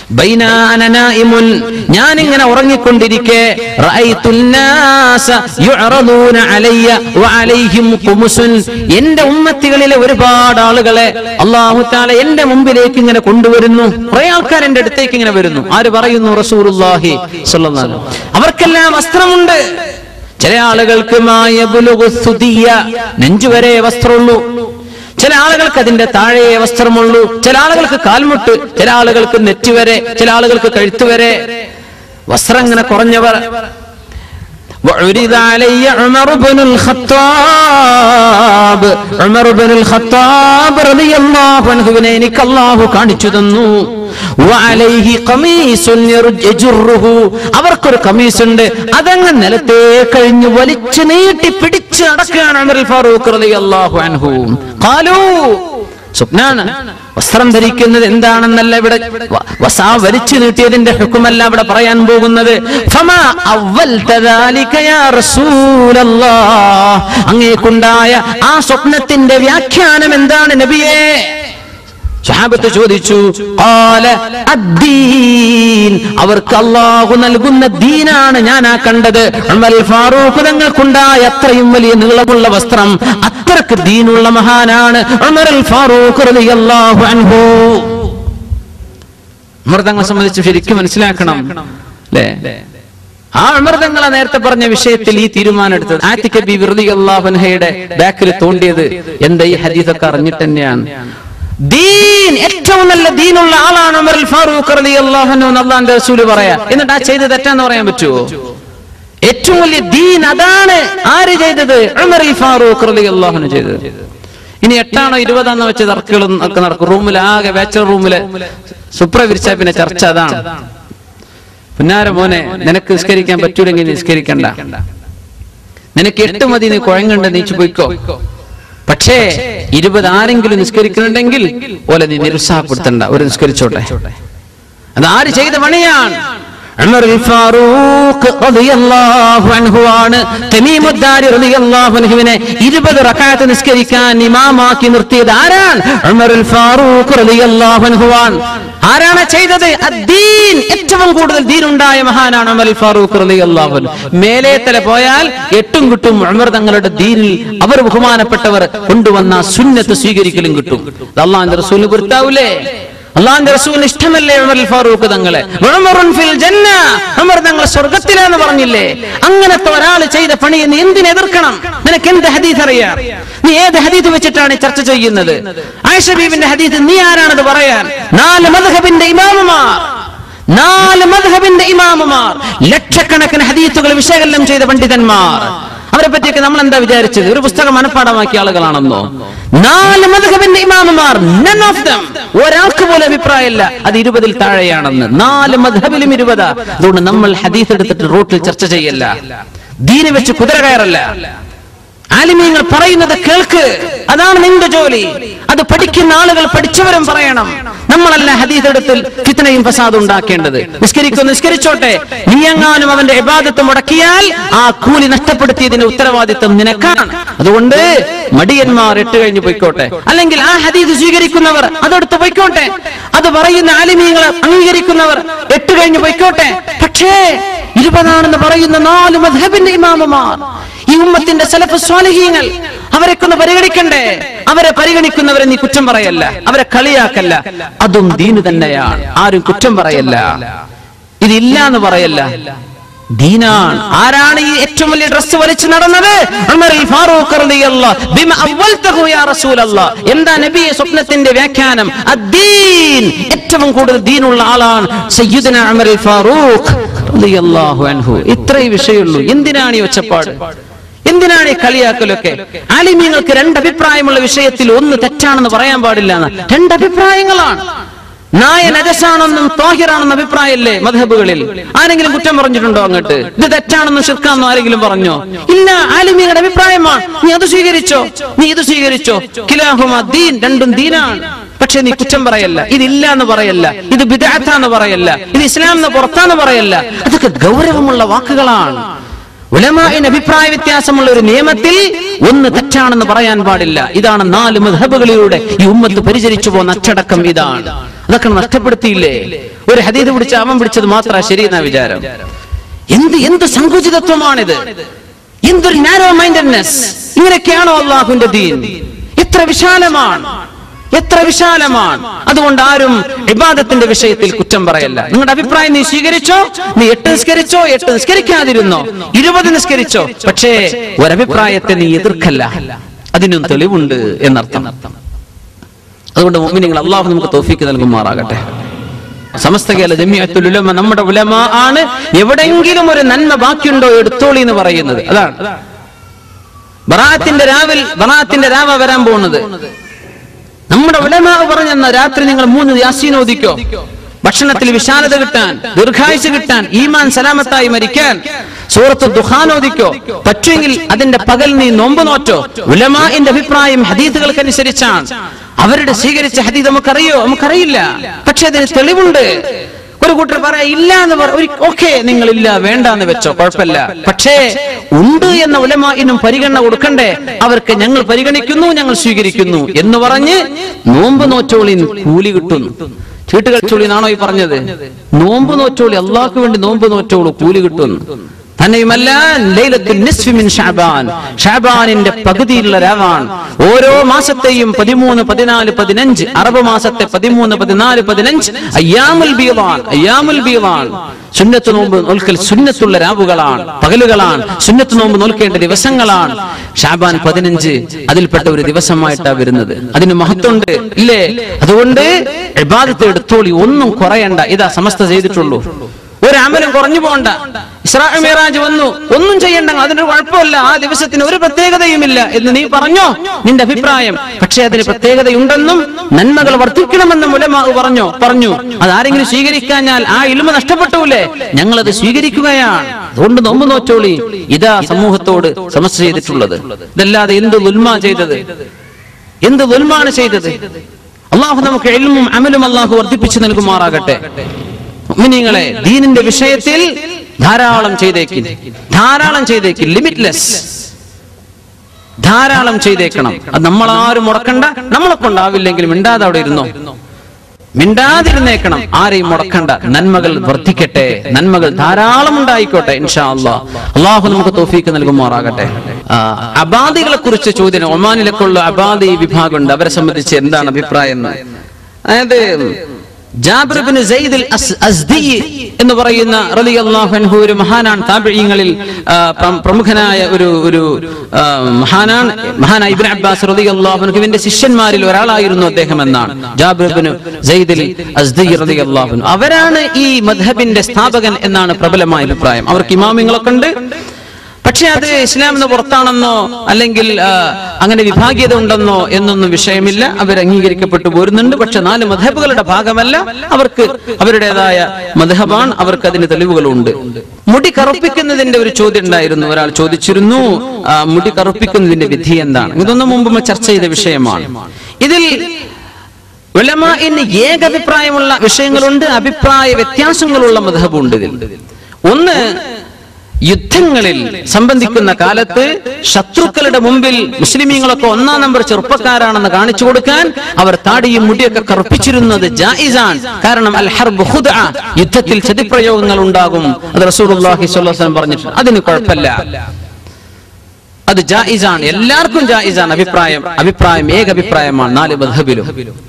ഞാനിങ്ങനെ ഉറങ്ങിക്കൊണ്ടിരിക്കെ എന്റെ ഉമ്മത്തികളിലെ ഒരുപാട് ആളുകളെ അല്ലാഹു തആല എന്റെ മുമ്പിലേക്ക് ഇങ്ങനെ കൊണ്ടുവരുന്നു. കുറെ ആൾക്കാർ എന്റെ അടുത്തേക്ക് ഇങ്ങനെ വരുന്നു. ആര് പറയുന്നു? റസൂലുള്ളാഹി സ്വല്ലല്ലാഹു അലൈഹി വസല്ലം. അവർക്കെല്ലാം വസ്ത്രമുണ്ട്. ചില ആളുകൾക്ക് നെഞ്ചുവരെ വസ്ത്രമുള്ളൂ, ചില ആളുകൾക്ക് അതിന്റെ താഴെ വസ്ത്രമുള്ളൂ, ചില ആളുകൾക്ക് കാൽമുട്ട്, ചില ആളുകൾക്ക് നെറ്റുവരെ, ചില ആളുകൾക്ക് കഴുത്തുവരെ വസ്ത്രം ഇങ്ങനെ കുറഞ്ഞവർ. وعرض علي عمر بن الخطاب عمر بن الخطاب رضي الله عنه എനിക്ക് അല്ലാഹു കാണിച്ചു തന്നു വഅലൈഹി ഖമീസുൻ യജുറുഹു അവർക്കൊരു ഖമീസ് ഉണ്ട് അതങ്ങ് നിലത്തെ കഴിഞ്ഞു വലിച്ചു നീട്ടി പിടിച്ച് നടക്കുകയാണ് ഉമർ ഫാറൂഖ് റളിയല്ലാഹു അൻഹു ഖാലൂ സ്വപ്നാണ് വസ്ത്രം ധരിക്കുന്നത് എന്താണെന്നല്ല ഇവിടെ വസാ വലിച്ചു നീട്ടിയതിന്റെ ഹുക്കുമല്ല ഇവിടെ പറയാൻ പോകുന്നത് ഫമാ അവൽത ദാലിക യാ റസൂലല്ലാഹ് അങ്ങേക്കുണ്ടായ ആ സ്വപ്നത്തിന്റെ വ്യാഖ്യാനം എന്താണ് നബിയേ സ്വഹാബത്ത് ചോദിച്ചു ഖാല അദ്ദീൻ അവർക്ക് അല്ലാഹു നൽകുന്ന ദീനാണ് ഞാൻ ആ കണ്ടത് ഉമർ ഫാറൂഖ് തങ്ങൾക്കുണ്ടായ അത്രയും വലിയ നീളമുള്ള വസ്ത്രം അത്രക്ക് ദീനുള്ള മഹാനാണ് ഉമർ ഫാറൂഖ് റളിയല്ലാഹു അൻഹു ഉമർ തങ്ങളെ സംബന്ധിച്ച് ശരിക്കും മനസ്സിലാക്കണം അല്ലേ ആ ഉമർ തങ്ങളെ നേരത്തെ പറഞ്ഞ വിഷയത്തിൽ ഈ തീരുമാനം എടുത്തത് ആതിക ബീവി റളിയല്ലാഹു അൻഹയുടെ ബാക്കിൽ തോണ്ടിയത് എന്താ ഈ ഹദീസൊക്കെ അറിഞ്ഞിട്ട് തന്നെയാണ് ദീൻ ഏറ്റവും നല്ല ദീനുള്ള ആളാണ് ഉമർ ഫാറൂഖ് റളിയല്ലാഹു അൻഹു അല്ലാഹുവിന്റെ റസൂൽ പറയാ എന്നിട്ട് ആ ചെയ്തത് തെറ്റാന്ന് പറയാൻ പറ്റുമോ ഏറ്റവും വലിയ ദീൻ അതാണ് ആര് ചെയ്തത് ഉമർ ഫാറൂഖ് റളിയല്ലാഹു അൻഹു ചെയ്തത് ഇനി എട്ടാണോ ഇരുപതാണോ വെച്ച് തർക്കങ്ങളും ഒക്കെ നടക്കും റൂമിൽ ആകെ ബാച്ചലർ റൂമില് സുപ്ര വിരിച്ചാ പിന്നെ ചർച്ച അതാണ് പുന്നാര മോനെ നിനക്ക് നിസ്കരിക്കാൻ പറ്റൂലെങ്കിൽ നിസ്കരിക്കണ്ട നിനക്ക് എട്ട് മതി നീ കുഴങ്ങണ്ട് നീച്ചു പോയിക്കോ പക്ഷേ ഇരുപത് ആരെങ്കിലും നിസ്കരിക്കുന്നുണ്ടെങ്കിൽ ഓലെ നീ നിരുത്സാഹപ്പെടുത്തണ്ട ഒരു നിസ്കരിച്ചോട്ടെ അത് ആര് ചെയ്ത പണിയാണ് ഉമർ ഫാറൂഖ് റളിയല്ലാഹു അൻഹു ആണ് തമീമുദ്ദാരി റളിയല്ലാഹു അൻഹുവിനെ ഇരുപത് റക്അത്ത് നിസ്കരിക്കാൻ ഇമാമാക്കി നിർത്തിയത് ആരാണ് ഉമർ ഫാറൂഖ് റളിയല്ലാഹു അൻഹു ആണ് ആരാണ് ചെയ്തത് അദ്ദീൻ ഏറ്റവും കൂടുതൽ ദീനുണ്ടായ മഹാനാണ് ഉമർ ഫാറൂഖ് റളിയല്ലാഹു അൻഹു മേലെ തല പോയാൽ എട്ടും കിട്ടും ഉമർ തങ്ങളുടെ ദീനിൽ അവർ ബഹുമാനപ്പെട്ടവർ കൊണ്ടുവന്ന സുന്നത്ത് സ്വീകരിക്കലും കിട്ടും അല്ലാഹുവിന്റെ റസൂലിന് പൊരുത്താവൂലേ അല്ലാഹുവിന്റെ റസൂലിന് ഇഷ്ടമല്ലേ ഉമർ ഫാറൂഖ് തങ്ങളെ ഉമറുൻ ഫിൽ ജന്ന ഉമർ തങ്ങൾ സ്വർഗ്ഗത്തിലാണെന്ന് പറഞ്ഞില്ലേ അങ്ങനത്തെ ഒരാൾ ചെയ്ത പണിയെ നീ എന്തിനെ എതിർക്കണം നിനക്ക് എന്ത് ഹദീസ് അറിയാം നീ ഏത് ഹദീസ് വെച്ചിട്ടാണ് ചർച്ച ചെയ്യുന്നത് ആയിഷ ബീവിന്റെ ഹദീസ് നീ ആരാണത് പറയാൻ നാല് മദ്ഹബിന്റെ ഇമാമുമാർ നാല് മദ്ഹബിന്റെ ഇമാമുമാർ ലക്ഷക്കണക്കിന് ഹദീസുകൾ വിശകലനം ചെയ്ത പണ്ഡിതന്മാർ അവരെ പറ്റിയൊക്കെ നമ്മൾ എന്താ വിചാരിച്ചത് ഒരു പുസ്തകം മനഃപ്പാടമാക്കിയ ആളുകളാണെന്നോ നാല് മദ്ഹബിന്റെ ഇമാമുമാർ none of them ഒരാൾക്ക് പോലും അഭിപ്രായമില്ല അത് ഇരുപതിൽ താഴെയാണെന്ന് നാല് മദ്ഹബിലും ഇരുപത് അതുകൊണ്ട് നമ്മൾ ഹദീസ് എടുത്തിട്ട് റൂട്ടിൽ ചർച്ച ചെയ്യല്ല ദീന് വെച്ച് കുതിര കയറല്ല ആലിമീങ്ങൾ പറയുന്നത് കേൾക്ക് അതാണ് നിന്റെ ജോലി അത് പഠിക്കുന്ന ആളുകൾ പഠിച്ചവരും പറയണം നമ്മളല്ല ഹദീസ് എടുത്തിൽ ഫിത്നയും ഫസാദും ഉണ്ടാക്കേണ്ടത് നിസ്കരിക്കോ നിസ്കരിച്ചോട്ടെ നീ എങ്ങാനും അവന്റെ ഇബാദത്ത് മുടക്കിയാൽ ആ കൂലി നഷ്ടപ്പെടുത്തിയതിന്റെ ഉത്തരവാദിത്വം നിനക്കാണ് അതുകൊണ്ട് മടിയന്മാർ എട്ട് കഴിഞ്ഞ് പോയിക്കോട്ടെ അല്ലെങ്കിൽ ആ ഹദീസ് സ്വീകരിക്കുന്നവർ അതെടുത്ത് പോയിക്കോട്ടെ അത് പറയുന്ന ആലിമീങ്ങൾ അംഗീകരിക്കുന്നവർ എട്ട് കഴിഞ്ഞ് പോയിക്കോട്ടെ പക്ഷേ ഇരുപതാണെന്ന് പറയുന്ന നാല് മദ്ഹബിന്റെ ഇമാമുമാർ ഈ ഉമ്മത്തിന്റെ സലഫ് സ്വാലിഹീങ്ങൾ അവരൊക്കെ ഒന്ന് പരിഗണിക്കണ്ടേ അവരെ പരിഗണിക്കുന്നവരെ നീ കുറ്റം പറയല്ല അവരെ കളിയാക്കല്ല അതും ദീന് തന്നെയാണ് ആരും കുറ്റം പറയല്ല ഇതില്ല എന്ന് പറയല്ല ദീനാണ് ആരാണ് ഈ ഏറ്റവും വലിയ ഡ്രസ് വലിച്ചു നടന്നത് ഉമർ ഫാറൂഖ് റളിയല്ലാഹു ബിമ അവൽതഹു യാ റസൂലല്ലാഹ് എന്താ നബിയെ സ്വപ്നത്തിന്റെ വ്യാഖ്യാനം അദ്ദീൻ ഏറ്റവും കൂടുതൽ ദീനുള്ള ആളാണ് സയ്യിദുന ഉമർ ഫാറൂഖ് റളിയല്ലാഹു അൻഹു ഇത്രേ വിഷയമുള്ളൂ എന്തിനാണ് ഈ ഒച്ചപ്പാട് എന്തിനാണ് ഈ കളിയാക്കലൊക്കെ ആലിമീങ്ങൾക്ക് രണ്ട് അഭിപ്രായമുള്ള വിഷയത്തിൽ ഒന്ന് തെറ്റാണെന്ന് പറയാൻ പാടില്ല രണ്ട് അഭിപ്രായങ്ങളാണ് നായ നജസാണെന്നും താഹിറാണെന്നും അഭിപ്രായമല്ലേ മദ്ഹബുകളിൽ ആരെങ്കിലും കുറ്റം പറഞ്ഞിട്ടുണ്ടോ അങ്ങോട്ട് ഇത് തെറ്റാണെന്നും ശിർക്കാണെന്നും ആരെങ്കിലും പറഞ്ഞോ ഇല്ല ആലിമീങ്ങളുടെ അഭിപ്രായമാണ് നീ അത് സ്വീകരിച്ചോ നീ ഇത് സ്വീകരിച്ചോ കിലാഹുമാ ദീൻ രണ്ടും ദീനാണ് പക്ഷെ നീ കുറ്റം പറയല്ല ഇതില്ല എന്ന് പറയല്ല ഇത് ബിദ്അത്താന്ന് പറയല്ല ഇത് ഇസ്ലാമിന് പുറത്താന്ന് പറയല്ല അതൊക്കെ ഗൗരവമുള്ള വാക്കുകളാണ് ഉലമാഇന് അഭിപ്രായ വ്യത്യാസമുള്ള ഒരു നിയമത്തിൽ ഒന്ന് തെറ്റാണെന്ന് പറയാൻ പാടില്ല ഇതാണ് നാല് മദ്ഹബുകളിലൂടെ ഈ ഉമ്മത്ത് പരിചരിച്ചു പോകുന്ന അച്ചടക്കം ഇതാണ് അതൊക്കെ നഷ്ടപ്പെടുത്തിയില്ലേ ഒരു ഹദീസ് പിടിച്ച അവൻ പിടിച്ചത് മാത്രമാണ് ശരിയെന്ന വിചാരം എന്ത് എന്ത് സങ്കുചിതത്വമാണിത് എന്തൊരു നാരോ മൈൻഡഡ്നെസ് ഇങ്ങനെയൊക്കെയാണോ അല്ലാഹുവിന്റെ ദീൻ എത്ര വിശാലമാണ് എത്ര വിശാലമാണ് അതുകൊണ്ട് ആരും ഇബാദത്തിന്റെ വിഷയത്തിൽ കുറ്റം പറയല്ല നിങ്ങളുടെ അഭിപ്രായം നീ സ്വീകരിച്ചോ നീ എട്ട് നിസ്കരിച്ചോ എട്ട് നിസ്കരിക്കാതിരുന്നോ ഇരുപത് നിസ്കരിച്ചോ പക്ഷേ ഒരഭിപ്രായത്തെ നീ എതിർക്കല്ല അതിനും തെളിവുണ്ട് എന്നർത്ഥം അതുകൊണ്ട് മുഅ്മിനീങ്ങൾ അല്ലാഹു നമുക്ക് തൗഫീഖ് നൽകുമാറാകട്ടെ സമസ്ത കേരള ജമിഅത്തുൽ ഉലമ നമ്മുടെ ഉലമ ആണ് എവിടെയെങ്കിലും ഒരു നന്മ ബാക്കിയുണ്ടോ എടുത്തോളി എന്ന് പറയുന്നത്. അതാണ് ബറാഅത്തിന്റെ രാവിൽ ബറാഅത്തിന്റെ രാവ വരാൻ പോകുന്നത്. നമ്മുടെ ഉലമ പറഞ്ഞെന്ന രാത്രി നിങ്ങൾ മൂന്ന് യാസീൻ ഓദിക്കോ, ഭക്ഷണത്തിൽ വിശാലത കിട്ടാൻ, ദീർഘായുസ് കിട്ടാൻ, ഈമാൻ സലാമത്തായി മരിക്കാൻ സൂറത്ത് ദുഖാൻ ഓദിക്കോ. പറ്റുമെങ്കിൽ അതിന്റെ പകൽ നീ നോമ്പ് നോറ്റോ. ഉലമാഇന്റെ അഭിപ്രായം ഹദീസുകൾക്കനുസരിച്ചാണ്. അവരുടെ സ്വീകരിച്ച ഹദീസ് നമുക്കറിയോ? നമുക്കറിയില്ല. പക്ഷെ അതിന് തെളിവുണ്ട്. ഒരു കൂട്ടർ പറയാ ഇല്ല എന്ന് പറ, ഓക്കെ നിങ്ങൾ ഇല്ല വേണ്ടെന്ന് വെച്ചോ, കുഴപ്പമില്ല. പക്ഷേ ഉണ്ട് എന്ന ഉലമാഇനും പരിഗണന കൊടുക്കണ്ടേ? അവർക്ക് ഞങ്ങൾ പരിഗണിക്കുന്നു, ഞങ്ങൾ സ്വീകരിക്കുന്നു എന്ന് പറഞ്ഞ് നോമ്പ് നോറ്റോളി കൂലി കിട്ടുന്നു. ചീട്ടുകളിച്ചോളി എന്നാണോ ഈ പറഞ്ഞത്? നോമ്പ് നോറ്റോളി, അള്ളാഹ്ക്ക് വേണ്ടി നോമ്പ് നോറ്റോളൂ, കൂലി കിട്ടുന്നു. തന്നെയുമല്ല ലൈലത്തുൽ നിസ്ഫി മിൻ ശഅബാൻ, ശഅബാനിന്റെ പകുതിയുള്ള രാവാണ്. ഓരോ മാസത്തെയും പതിമൂന്ന് പതിനാല് പതിനഞ്ച്, അറബ് മാസത്തെ പതിമൂന്ന് പതിനാല് പതിനഞ്ച് അയ്യാമുൽ ബീളാൻ, അയ്യാമുൽ ബീളാൻ സുന്നത്ത് നോമ്പ് നോൽക്കൽ സുന്നത്തുള്ള രാവുകളാണ്, പകലുകളാണ്. സുന്നത്ത് നോമ്പ് നോൽക്കേണ്ട ദിവസങ്ങളാണ്. ശഅബാൻ പതിനഞ്ച് അതിൽപ്പെട്ട ഒരു ദിവസമായിട്ടാണ് വരുന്നത്. അതിന് മഹത്വമുണ്ട് ഇല്ലേ? അതുകൊണ്ട് ഇബാദത്ത് എടുത്തോളി, ഒന്നും കുറയണ്ട. ഇതാ സമസ്ത ചെയ്തിട്ടുള്ളൂ. ഒരു അമലും കുറഞ്ഞു പോകണ്ട. ഇസ്രാ മിഅ്റാജ് വന്നു, ഒന്നും ചെയ്യണ്ട, അതിനൊരു കുഴപ്പമില്ല, ആ ദിവസത്തിന് ഒരു പ്രത്യേകതയുമില്ല എന്ന് നീ പറഞ്ഞോ, നിന്റെ അഭിപ്രായം. പക്ഷെ അതിന് പ്രത്യേകതയുണ്ടെന്നും നന്മകൾ വർദ്ധിക്കണമെന്നും ഉലമാ പറഞ്ഞു പറഞ്ഞു അതാരെങ്കിലും സ്വീകരിക്കാഞ്ഞാൽ ആ ഇൽമ നഷ്ടപ്പെട്ടൂലേ? ഞങ്ങളത് സ്വീകരിക്കുകയാണ്. അതുകൊണ്ട് നോമ്പ് നോറ്റോളി. ഇതാ സമൂഹത്തോട് സമസ്യ ചെയ്തിട്ടുള്ളത്. ഇതല്ലാതെ എന്ത് ദുൽമാ ചെയ്തത്? എന്ത് ദുൽമാണ് ചെയ്തത്? അള്ളാഹു നമുക്ക് ഇൽമും അമലും അള്ളാഹു വർദ്ധിപ്പിച്ചു നൽകുമാറാകട്ടെ. മുഅ്മിനീങ്ങളെ, ദീനിന്റെ വിഷയത്തിൽ ധാരാളം ചെയ്തേക്ക്, ധാരാളം ചെയ്തേക്ക്, ലിമിറ്റ്ലെസ്, ധാരാളം ചെയ്തേക്കണം. അത് നമ്മളാരും മുടക്കണ്ട. നമ്മളെ കൊണ്ടാവില്ലെങ്കിൽ മിണ്ടാതെ അവിടെ ഇരുന്നോ, മിണ്ടാതിരുന്നേക്കണം. ആരെയും മുടക്കണ്ട. നന്മകൾ വർദ്ധിക്കട്ടെ, നന്മകൾ ധാരാളം ഉണ്ടായിക്കോട്ടെ ഇൻഷാ അല്ലാഹ്. അള്ളാഹു നമുക്ക് തൗഫീഖ് നൽകുമാറാകട്ടെ. അബാദികളെ കുറിച്ച് ചോദ്യം. ഒമാനിലൊക്കെയുള്ള അബാദി വിഭാഗമുണ്ട്. അവരെ സംബന്ധിച്ച് എന്താണ് അഭിപ്രായം എന്ന്? അതായത് ജാബിർ ഇബ്നു സയ്യിദ് അൽ അസ്ദി എന്ന് പറയുന്ന റളിയല്ലാഹു അൻഹു ഒരു മഹാനാണ്. താബിഈങ്ങളിൽ പ്രമുഖനായ ഒരു ഒരു മഹാനാണ്. മഹാനായ ഇബ്നു അബ്ബാസ് റളിയല്ലാഹു അൻഹുവിന്റെ ശിഷ്യന്മാരിൽ ഒരാളായിരുന്നു അദ്ദേഹം എന്നാണ് ജാബിർ ഇബ്നു സയ്യിദ് അൽ അസ്ദി റളിയല്ലാഹു അൻഹു. അവരാണ് ഈ മദ്ഹബിന്റെ സ്ഥാപകൻ എന്നാണ് പ്രബലമായ അഭിപ്രായം. അവർക്ക് ഇമാമിങ്ങളൊക്കെ ഉണ്ട്. പക്ഷെ അത് ഇസ്ലാമിന് പുറത്താണെന്നോ അല്ലെങ്കിൽ അങ്ങനെ വിഭാഗീയത ഉണ്ടെന്നോ എന്നൊന്നും വിഷയമില്ല. അവർ അംഗീകരിക്കപ്പെട്ടു പോരുന്നുണ്ട്. പക്ഷെ നാല് മദ്ഹബുകളുടെ ഭാഗമല്ല. അവർക്ക് അവരുടേതായ മദ്ഹബാണ്. അവർക്ക് അതിന് തെളിവുകളുണ്ട്. മുടി കറുപ്പിക്കുന്നതിന്റെ ഒരു ചോദ്യം ഉണ്ടായിരുന്നു. ഒരാൾ ചോദിച്ചിരുന്നു, മുടി കറുപ്പിക്കുന്നതിന്റെ വിധി എന്താണ്? ഇതൊന്നും മുമ്പ് ചർച്ച ചെയ്ത വിഷയമാണ്. ഇതിൽ ഉലമാഇന് ഏകഭിപ്രായമുള്ള വിഷയങ്ങളുണ്ട്, അഭിപ്രായ വ്യത്യാസങ്ങളുള്ള മദ്ഹബുണ്ട്. ഇതിൽ ഒന്ന്, യുദ്ധങ്ങളിൽ സംബന്ധിക്കുന്ന കാലത്ത് ശത്രുക്കളുടെ മുമ്പിൽ മുസ്ലിമീങ്ങളൊക്കെ ഒന്നാം നമ്പർ ചെറുപ്പക്കാരാണെന്ന് കാണിച്ചു കൊടുക്കാൻ അവർ താടിയും മുടിയൊക്കെ കറുപ്പിച്ചിരുന്നത് ജായിസാണ്. കാരണം അൽ ഹർബ് ഖുദ്അ, യുദ്ധത്തിൽ ചതിപ്രയോഗങ്ങൾ ഉണ്ടാകും. അത് റസൂലുള്ളാഹി സ്വല്ലല്ലാഹു അലൈഹി വസല്ലം പറഞ്ഞിട്ടുണ്ട്. അതിന് കുഴപ്പമില്ല, അത് ജായിസാണ്, എല്ലാവർക്കും ജായിസാണ്. അഭിപ്രായം അഭിപ്രായം ഏകഭിപ്രായമാണ് നാല് മദ്ഹബിലും.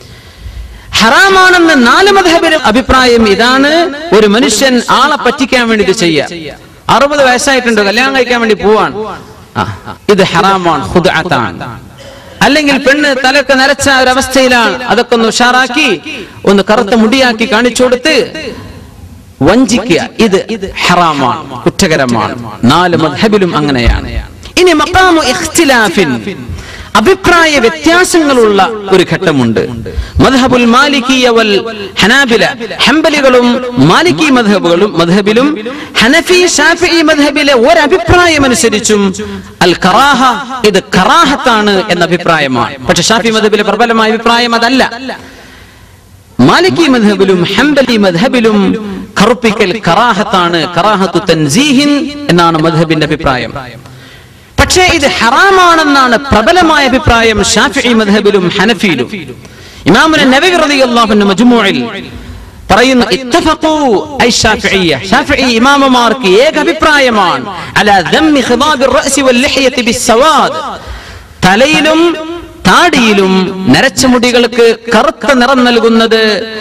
ഹറാമാണെന്ന് നാല് മദ്ഹബിലും അഭിപ്രായം ഇതാണ്. ഒരു മനുഷ്യൻ ആളെ പറ്റിക്കാൻ വേണ്ടി ഇത് ചെയ്യാം. അറുപത് വയസ്സായിട്ടുണ്ട്, കല്യാണം കഴിക്കാൻ വേണ്ടി പോവാണ്, ഇത് ഹറാമാണ്, ഖുദ്അത്താണ്. അല്ലെങ്കിൽ പെണ്ണ് തലക്ക് നരച്ച ഒരവസ്ഥയിലാണ്, അതൊക്കെ ഒന്ന് ഉഷാറാക്കി ഒന്ന് കറുത്ത മുടിയാക്കി കാണിച്ചു കൊടുത്ത് വഞ്ചിക്കുക, ഇത് ഹറാമാണ്, കുറ്റകരമാണ്. നാല് മദ്ഹബിലും അങ്ങനെയാണ്. ഇനി മഖാമു ഇഖ്തിലാഫിൻ, അഭിപ്രായ വ്യത്യാസങ്ങളുള്ള ഒരു ഘട്ടമുണ്ട്. മദ്ഹബുൽ മാലിക്കിയ വൽ ഹനാബില, ഹംബലികളും മാലിക്കി മദ്ഹബുകളും മദ്ഹബിലും ഹനഫി ശാഫിഈ മദ്ഹബിലെ ഒരു അഭിപ്രായം അനുസരിച്ചും അൽ കറാഹ, ഇത് കറാഹത്താണ് എന്ന അഭിപ്രായമാണ്. പക്ഷെ ഷാഫി മദ്ഹബിലെ പ്രബലമായ അഭിപ്രായം അതല്ല. മാലിക്കി മദ്ഹബിലും ഹംബലി മദ്ഹബിലും കറുപ്പിക്കൽ കറാഹത്താണ്, കറാഹത്തു തൻസീഹിൻ എന്നാണ് മദ്ഹബിന്റെ അഭിപ്രായം. പക്ഷേ ഇത് ഹറാമാണെന്നാണ് പ്രബലമായ അഭിപ്രായം ശാഫിഈ മദ്ഹബിലും ഹനഫിയിലും. ഇമാം നവവി റളിയല്ലാഹു അൻഹു മജ്മൂഇൽ പറയുന്നു, ഇത്തഫഖൂ ഐ ശാഫിഈയ, ശാഫിഈ ഇമാമമാർക്ക് ഏക അഭിപ്രായമാണ് അലാ ദമ്മി ഖിദാബിർ റഅസി വൽ ലിഹ്യതി ബിസ്സവാദ്, തലയിലും താടിയിലും നരച്ച മുടികൾക്ക് കറുത്ത നിറം നൽകുന്നത്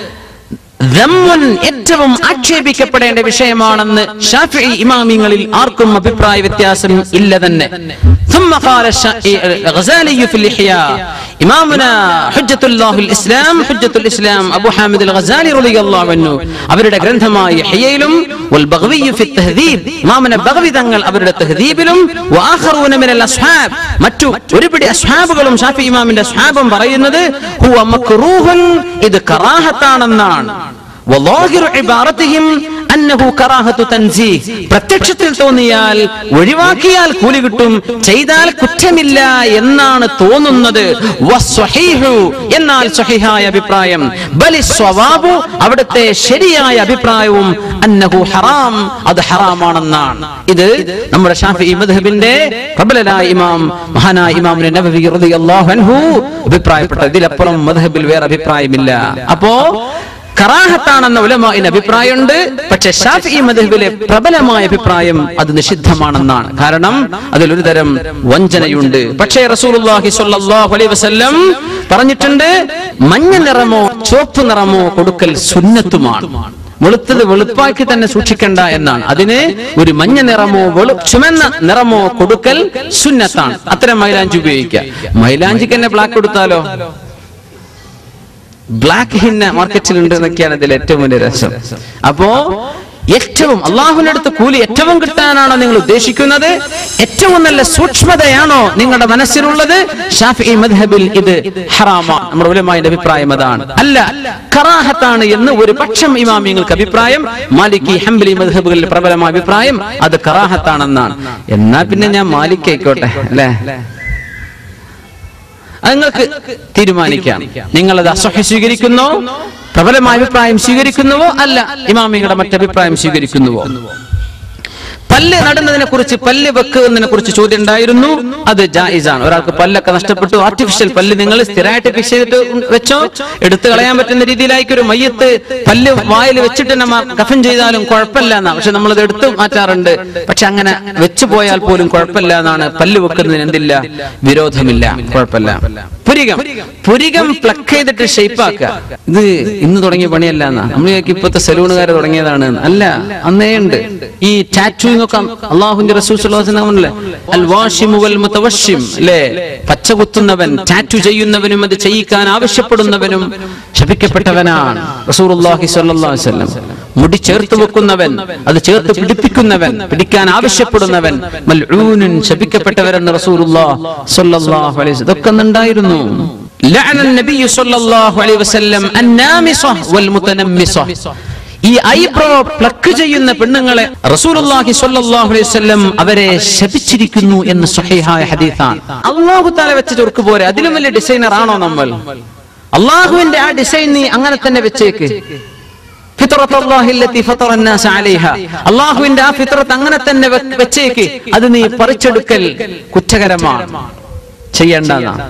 ഏറ്റവും ആക്ഷേപിക്കപ്പെടേണ്ട വിഷയമാണെന്ന് ശാഫിഈ ഇമാമിങ്ങളിൽ ആർക്കും അഭിപ്രായ വ്യത്യാസം ഇല്ല തന്നെ. ثم قال الغزالي في الإحياء إمامنا حجة الله الإسلام حجة الإسلام أبو حامد الغزالي رضي الله عنه അവരുടെ ഗ്രന്ഥമായ ഇഹ്യയിലും والبغوي في التهذيب ഇമാമന ബഗവി തങ്ങൾ അവരുടെ തഹ്ദീബിലും وآخرون من الأصحاب മറ്റു ഒരുപിടി അസ്ഹാബുകളും ഷാഫി ഇമാമിന്റെ അസ്ഹാബും പറയുന്നത് ഹുവ മക്റൂഹൻ ഇത് കറാഹത്താണെന്നാണ് വല്ലാഹിറു ഇബാറതിഹിം അന്നഹു കറാഹത്തു തൻസീഹ് പ്രത്യക്ഷത്തിൽ തോന്നിയാൽ ഒഴിവാക്കിയാൽ കൂലി കിട്ടും ചെയ്താൽ കുറ്റമില്ല എന്നാണ് തോന്നുന്നത് വസ്വഹീഹു എന്നാൽ സ്വഹീഹായ അഭിപ്രായം ബലി സ്വവാബു അവിടുത്തെ ശരിയായ അഭിപ്രായവും അന്നഹു ഹറാം അത് ഹറാമാണെന്നാണ് ഇത് നമ്മുടെ ഷാഫിഈ മദ്ഹബിന്റെ പ്രബലനായ ഇമാം മഹാനായ ഇമാം നബവി റളിയല്ലാഹു അൻഹു അഭിപ്രായപ്പെട്ട ഇതിലപ്പുറം മദ്ഹബിൽ വേറെ അഭിപ്രായമില്ല. അപ്പോ കറാഹത്താണെന്ന ഉലമാഇന്റെ അഭിപ്രായമുണ്ട്. പക്ഷെ ശാഫിഈ മദ്ഹബിലെ പ്രബലമായ അഭിപ്രായം അത് നിഷിദ്ധമാണെന്നാണ്. കാരണം അതിലൊരു തരം വഞ്ചനയുണ്ട്. പക്ഷേ റസൂലുള്ളാഹി സ്വല്ലല്ലാഹു അലൈഹി വസല്ലം പറഞ്ഞിട്ടുണ്ട്, മഞ്ഞ നിറമോ ചുവപ്പ് നിറമോ കൊടുക്കൽ സുന്നത്തുമാണ്. വെളുത്തത് വെളുപ്പാക്കി തന്നെ സൂക്ഷിക്കണ്ട എന്നാണ്. അതിന് ഒരു മഞ്ഞ നിറമോ വെളു ചുമന്ന നിറമോ കൊടുക്കൽ സുന്നത്താണ്. അത്തരം മൈലാഞ്ചി ഉപയോഗിക്കുക. മൈലാഞ്ചിക്ക് തന്നെ ബ്ലാക്ക് കൊടുത്താലോ? ബ്ലാക്ക് ഹിന്ന മാർക്കറ്റിൽ ഉണ്ട് എന്നൊക്കെയാണ് ഇതിൽ ഏറ്റവും വലിയ രസം. അപ്പോ ഏറ്റവും അള്ളാഹുവിന്റെ അടുത്ത് കൂലി ഏറ്റവും കിട്ടാനാണോ നിങ്ങൾ ഉദ്ദേശിക്കുന്നത്? ഏറ്റവും നല്ല സൂക്ഷ്മതയാണോ നിങ്ങളുടെ മനസ്സിലുള്ളത്? ഷാഫിഈ മദ്ഹബിൽ ഇത് ഹറാമാണ്. നമ്മുടെ ഉലമാഇന്റെ അഭിപ്രായം അതാണ്. അല്ല, കറാഹത്താണ് എന്ന് ഒരു പക്ഷം ഇമാമിങ്ങൾക്ക് അഭിപ്രായം. മാലിക്കി ഹംബലി മദ്ഹബുകളിൽ പ്രബലമായ അഭിപ്രായം അത് കറാഹത്താണെന്നാണ്. എന്നാ പിന്നെ ഞാൻ മാലിക് ആയിക്കോട്ടെ അല്ലെ? അത് നിങ്ങൾക്ക് തീരുമാനിക്കാം. നിങ്ങളത് അസ്വഹ് സ്വീകരിക്കുന്നോ, പ്രബലമായ അഭിപ്രായം സ്വീകരിക്കുന്നുവോ, അല്ല ഇമാമികളുടെ മറ്റഭിപ്രായം സ്വീകരിക്കുന്നുവോ? പല്ല് നടുന്നതിനെ കുറിച്ച്, പല്ല് വെക്കുന്നതിനെ കുറിച്ച് ചോദ്യം ഉണ്ടായിരുന്നു. അത് ജായിസാണ്. ഒരാൾക്ക് പല്ലൊക്കെ നഷ്ടപ്പെട്ടു, ആർട്ടിഫിഷ്യൽ പല്ല് നിങ്ങൾ സ്ഥിരമായിട്ട് ഫിക്സ് ചെയ്തിട്ട് വെച്ചോ, എടുത്തു കളയാൻ പറ്റുന്ന രീതിയിലായിരിക്കും. ഒരു മയ്യത്ത് പല്ല് വായിൽ വെച്ചിട്ട് തന്നെ കഫൻ ചെയ്താലും കുഴപ്പമില്ല എന്നാ. പക്ഷെ നമ്മളത് എടുത്തു മാറ്റാറുണ്ട്. പക്ഷെ അങ്ങനെ വെച്ചു പോയാൽ പോലും കുഴപ്പമില്ല എന്നാണ്. പല്ല് വെക്കുന്നതിന് എന്തില്ല, വിരോധമില്ല, കുഴപ്പമില്ല. പുരികം പുരികം പ്ലക്ക് ചെയ്തിട്ട് ഷേപ്പാക്കുക, ഇത് ഇന്ന് തുടങ്ങിയ പണിയല്ല എന്നാ. നമ്മൾ ഇപ്പോഴത്തെ സലൂണുകാർ തുടങ്ങിയതാണ്. അല്ല, അന്നേ ഉണ്ട് ഈ ടാറ്റൂയിങ് ഒക്കെ. അല്ലാഹുവിന്റെ റസൂൽ സ്വല്ലല്ലാഹു അലൈഹി വസല്ലം അല്ലേ, അൽ വാഷിമു വൽ മുതവശ്ശിം അല്ലേ, പച്ച കുത്തുന്നവൻ, ടാറ്റു ചെയ്യുന്നവനും അത് ചെയ്യിക്കാൻ ആവശ്യപ്പെടുന്നവനും ശപിക്കപ്പെട്ടവനാണ് റസൂലുള്ളാഹി സ്വല്ലല്ലാഹു അലൈഹി വസല്ലം. മുടി ചേർത്ത് വെക്കുന്നവൻ, അത് ചേർത്ത് പിടിപ്പിക്കുന്നവൻ, പിടിക്കാൻ ആവശ്യപ്പെടുന്നവൻ മൽഊനുൻ, ശപിക്കപ്പെട്ടവരെന്ന് റസൂലുള്ളാഹി സ്വല്ലല്ലാഹു അലൈഹി വസല്ലം. ഇതൊക്കെ ഉണ്ടായിരുന്നു. ലഅന നബി സ്വല്ലല്ലാഹു അലൈഹി വസല്ലം അന്നാമിസ വൽ മുതനമ്മിസ. ഈ ഐബ്രോ പ്ലക്ക് ചെയ്യുന്ന പെണ്ണുങ്ങളെ റസൂലുള്ളാഹി സ്വല്ലല്ലാഹു അലൈഹി വസല്ലം അവരെ ശപിച്ചിരിക്കുന്നു എന്ന് സ്വഹീഹായ ഹദീസാണ്. അല്ലാഹു തആല വെച്ച ചുർക്ക് പോരെ, അതിലും വലിയ ഡിസൈനർ ആണോ നമ്മൾ? അല്ലാഹുവിന്റെ ആ ഡിസൈൻ നീ അങ്ങനെ തന്നെ വെച്ചേക്ക്. അല്ലാഹുവിന്റെ ആ ഫിത്രത്ത് അങ്ങനെ തന്നെ വെച്ചേക്ക്. അത് നീ പറിച്ചെടുക്കൽ കുറ്റകരമാണ്, ചെയ്യേണ്ടതാണ്.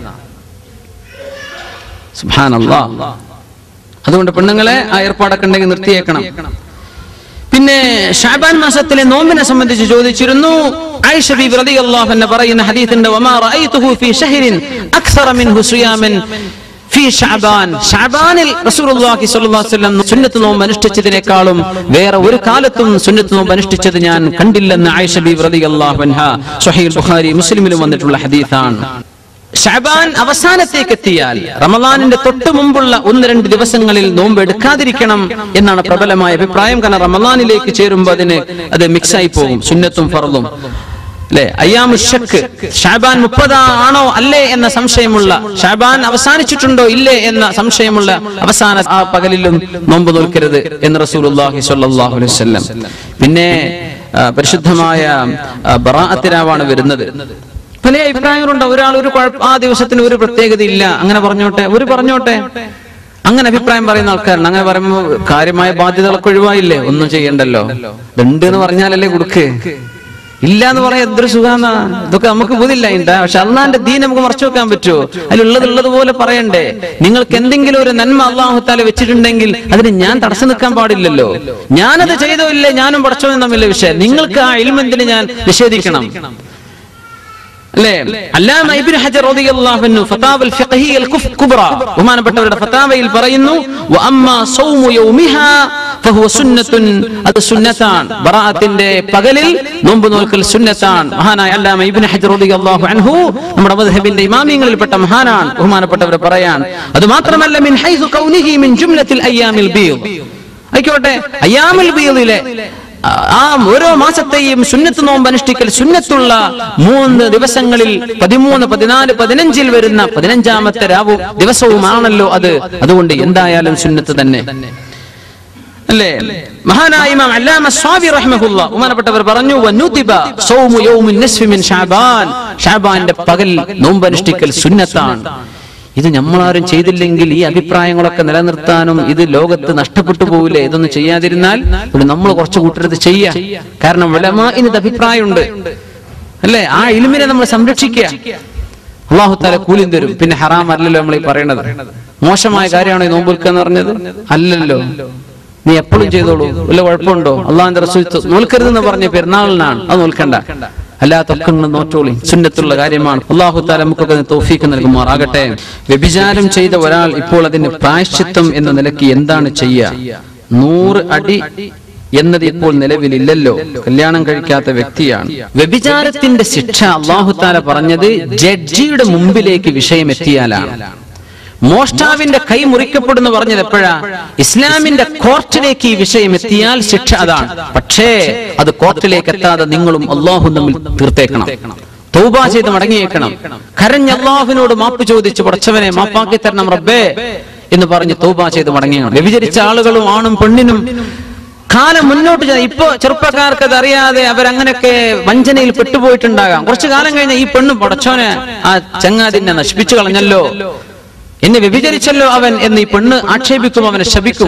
സുബ്ഹാനല്ലാഹ്. അതുകൊണ്ട് പെണ്ണുങ്ങളെ ആ ഏർപ്പാടൊക്കെ ഉണ്ടെങ്കിൽ നിർത്തിയേക്കണം. പിന്നെ ശഅബാൻ മാസത്തിലെ നോമ്പിനെ സംബന്ധിച്ച് ചോദിച്ചിരുന്നു. ആയിഷ ബീബി റളിയല്ലാഹു അൻഹ പറയുന്ന ഹദീസുണ്ട്, വമാ റഅയ്തുഹു ഫീ ശഹ്റിൻ അക്സറ മിൻഹു സിയാമൻ ഫീ ശഅബാൻ. ശഅബാനിൽ റസൂലുള്ളാഹി സ്വല്ലല്ലാഹു അലൈഹി വസല്ലം സുന്നത്ത് നോമ്പ് അനുഷ്ഠിച്ചതിനേക്കാളും വേറെ ഒരു കാലത്തും സുന്നത്ത് നോമ്പ് അനുഷ്ഠിച്ചത് ഞാൻ കണ്ടില്ലെന്ന് ആയിഷ ബീബി റളിയല്ലാഹു അൻഹ സ്വഹീഹ് ബുഖാരി മുസ്ലിമിലും വന്നിട്ടുള്ള ഹദീസാണ്. ശഅബാൻ അവസാനത്തേക്ക് എത്തിയാൽ റമളാനിന്റെ തൊട്ട് മുമ്പുള്ള ഒന്ന് രണ്ട് ദിവസങ്ങളിൽ നോമ്പ് എടുക്കാതിരിക്കണം എന്നാണ് പ്രബലമായ അഭിപ്രായം. കാരണം റമളാനിലേക്ക് ചേരുമ്പോൾ അതിന് അത് മിക്സായി പോകും, സുന്നത്തും ഫർളും അല്ലെ. അയ്യാമു ശക്ക്, ശഅബാൻ മുപ്പത് ആണോ അല്ലേ എന്ന സംശയമുള്ള, ശഅബാൻ അവസാനിച്ചിട്ടുണ്ടോ ഇല്ലേ എന്ന സംശയമുള്ള അവസാന ആ പകലിലും നോമ്പ് നോൽക്കരുത് എന്ന് റസൂലുള്ളാഹി സ്വല്ലല്ലാഹു അലൈഹി വസല്ലം. പിന്നെ പരിശുദ്ധമായ ബറാഅത്ത് രാവാണ് വരുന്നത്. പല അഭിപ്രായങ്ങളുണ്ട്. ഒരാൾ ഒരു ആ ദിവസത്തിന് ഒരു പ്രത്യേകത ഇല്ല, അങ്ങനെ പറഞ്ഞോട്ടെ, ഒരു പറഞ്ഞോട്ടെ, അങ്ങനെ അഭിപ്രായം പറയുന്ന ആൾക്കാരുണ്ട്. അങ്ങനെ പറയുമ്പോൾ കാര്യമായ ബാധ്യതകളൊക്കെ ഒഴിവായില്ലേ, ഒന്നും ചെയ്യണ്ടല്ലോ. ഉണ്ട് എന്ന് പറഞ്ഞാലല്ലേ കൊടുക്ക്, ഇല്ല എന്ന് പറയാൻ എന്തൊരു സുഖാന്ന. ഇതൊക്കെ നമുക്ക് ബുദ്ധില്ല ഉണ്ടാ. പക്ഷെ അള്ളാന്റെ ദീൻ നമുക്ക് മറച്ചു വെക്കാൻ പറ്റുമോ? അതിലുള്ളത് ഉള്ളതുപോലെ പറയണ്ടേ. നിങ്ങൾക്ക് എന്തെങ്കിലും ഒരു നന്മ അല്ലാഹു തആല വെച്ചിട്ടുണ്ടെങ്കിൽ അതിന് ഞാൻ തടസ്സം നിൽക്കാൻ പാടില്ലല്ലോ. ഞാനത് ചെയ്തോ ഇല്ലേ, ഞാനും പടച്ചോനും തമ്മിലുള്ള വിഷയം. നിങ്ങൾക്ക് ആ ഇൽമ് എന്തിന് ഞാൻ നിഷേധിക്കണം? അല്ലേ? അല്ലാമ ഇബ്നു ഹജർ റളിയല്ലാഹു അൻഹു ഫതാവൽ ഫിഖ്ഹിയൽ കുബ്ര ബഹുമാനപ്പെട്ടവരുടെ ഫതാവയിൽ പറയുന്നു, വഅമ്മാ സൗമു യൗമിഹാ ഫഹുവ സുന്നത്തുൻ, അത് സുന്നത്താണ്. ബറാഅത്തിന്റെ പകലിൽ നോമ്പ് നോൽക്കൽ സുന്നത്താണ്. മഹാനായ അല്ലാമ ഇബ്നു ഹജർ റളിയല്ലാഹു അൻഹു നമ്മുടെ മദ്ഹബിന്റെ ഇമാമിയങ്ങളിൽപ്പെട്ട മഹാനാണ്. ബഹുമാനപ്പെട്ടവർ പറയാൻ, അത് മാത്രമല്ല മിൻ ഹൈസു കൗനിഹി മിൻ ജുംലത്തിൽ അയ്യാമിൽ ബീദ്, ആയിക്കോട്ടെ അയ്യാമുൽ ബീദിലെ ആ ഓരോ മാസത്തെയും സുന്നത്ത് നോമ്പ് അനുഷ്ഠിക്കൽ സുന്നത്തുള്ള മൂന്ന് ദിവസങ്ങളിൽ പതിമൂന്ന് പതിനാല് പതിനഞ്ചിൽ വരുന്ന പതിനഞ്ചാമത്തെ രാവും ദിവസവുമാണല്ലോ അത്. അതുകൊണ്ട് എന്തായാലും സുന്നത്ത് തന്നെ അല്ലേ? മഹാനായ ഇമാം അല്ലാമ സ്വാബി റഹിമഹുല്ലാഹ് ബഹുമാനപ്പെട്ടവർ പറഞ്ഞു, വനുതിബ സൗമു യൗമിൻ നിസ്ഫി മിൻ ശഅബാൻ, ശഅബാന്റെ പകൽ നോമ്പ് അനുഷ്ഠിക്കൽ സുന്നത്താണ്. ഇത് നമ്മളാരും ചെയ്തില്ലെങ്കിൽ ഈ അഭിപ്രായങ്ങളൊക്കെ നിലനിർത്താനും ഇത് ലോകത്ത് നഷ്ടപ്പെട്ടു പോവില്ലേ? ഇതൊന്നും ചെയ്യാതിരുന്നാൽ നമ്മൾ കുറച്ച് കൂട്ടരുത് ചെയ്യാ. കാരണം ഉലമാഇന് ഇത് അഭിപ്രായമുണ്ട് അല്ലേ? ആ ഇൽമിനെ നമ്മൾ സംരക്ഷിക്കുക. അല്ലാഹു തആല കൂലി തരും. പിന്നെ ഹറാം അല്ലല്ലോ നമ്മൾ ഈ പറയണത്. മോശമായ കാര്യമാണോ ഈ നോമ്പ് എന്ന് പറഞ്ഞത്? അല്ലല്ലോ. നീ എപ്പോഴും ചെയ്തോളൂ, വല്ല കുഴപ്പമുണ്ടോ? അള്ളാഹുവിന്റെ റസൂൽ നോൽക്കരുതെന്ന് പറഞ്ഞ പെരുന്നാളിനാണ്, അത് നോൽക്കണ്ട. അല്ലാത്തൊക്കെ നോറ്റോളി, സുന്നത്തുള്ള കാര്യമാണ്. അല്ലാഹു തആല നമുക്കൊക്കെ തൗഫീഖ് നൽകുമാറാകട്ടെ. വ്യഭിചാരം ചെയ്ത ഒരാൾ ഇപ്പോൾ അതിന് പ്രായശ്ചിത്തം എന്ന നിലയ്ക്ക് എന്താണ് ചെയ്യുക? നൂറ് അടി എന്നത് ഇപ്പോൾ നിലവിലില്ലല്ലോ, കല്യാണം കഴിക്കാത്ത വ്യക്തിയാണ്. വ്യഭിചാരത്തിന്റെ ശിക്ഷ അല്ലാഹു തആല പറഞ്ഞത് ജഡ്ജിയുടെ മുമ്പിലേക്ക് വിഷയം എത്തിയാലാണ്. മോഷ്ടാവിന്റെ കൈ മുറിക്കപ്പെടുന്നു പറഞ്ഞത് എപ്പോഴാ? ഇസ്ലാമിന്റെ കോർട്ടിലേക്ക് ഈ വിഷയം എത്തിയാൽ ശിക്ഷ അതാണ്. പക്ഷേ അത് കോർട്ടിലേക്ക് എത്താതെ നിങ്ങളും അള്ളാഹു തമ്മിൽ തീർത്തേക്കണം, തൗബ ചെയ്ത് മടങ്ങിയേക്കണം. കരഞ്ഞ് അള്ളാഹുവിനോട് മാപ്പ് ചോദിച്ച് പടച്ചവനെ മാപ്പാക്കി തരണം റബ്ബേ എന്ന് പറഞ്ഞ് തൗബ ചെയ്ത് മടങ്ങിയേക്കണം. വ്യഭിചരിച്ച ആളുകളും ആണും പെണ്ണിനും കാലം മുന്നോട്ട് ഇപ്പൊ ചെറുപ്പക്കാർക്ക് അത് അറിയാതെ അവരങ്ങനെയൊക്കെ വഞ്ചനയിൽ പെട്ടുപോയിട്ടുണ്ടാകാം. കുറച്ചു കാലം കഴിഞ്ഞ ഈ പെണ്ണ് പടച്ചോനെ ആ ചങ്ങാതിനെ നശിപ്പിച്ചു കളഞ്ഞല്ലോ, എന്നെ വ്യഭിചരിച്ചല്ലോ അവൻ എന്ന് ഈ പെണ്ണ് ആക്ഷേപിക്കും, അവനെ ശപിക്കും.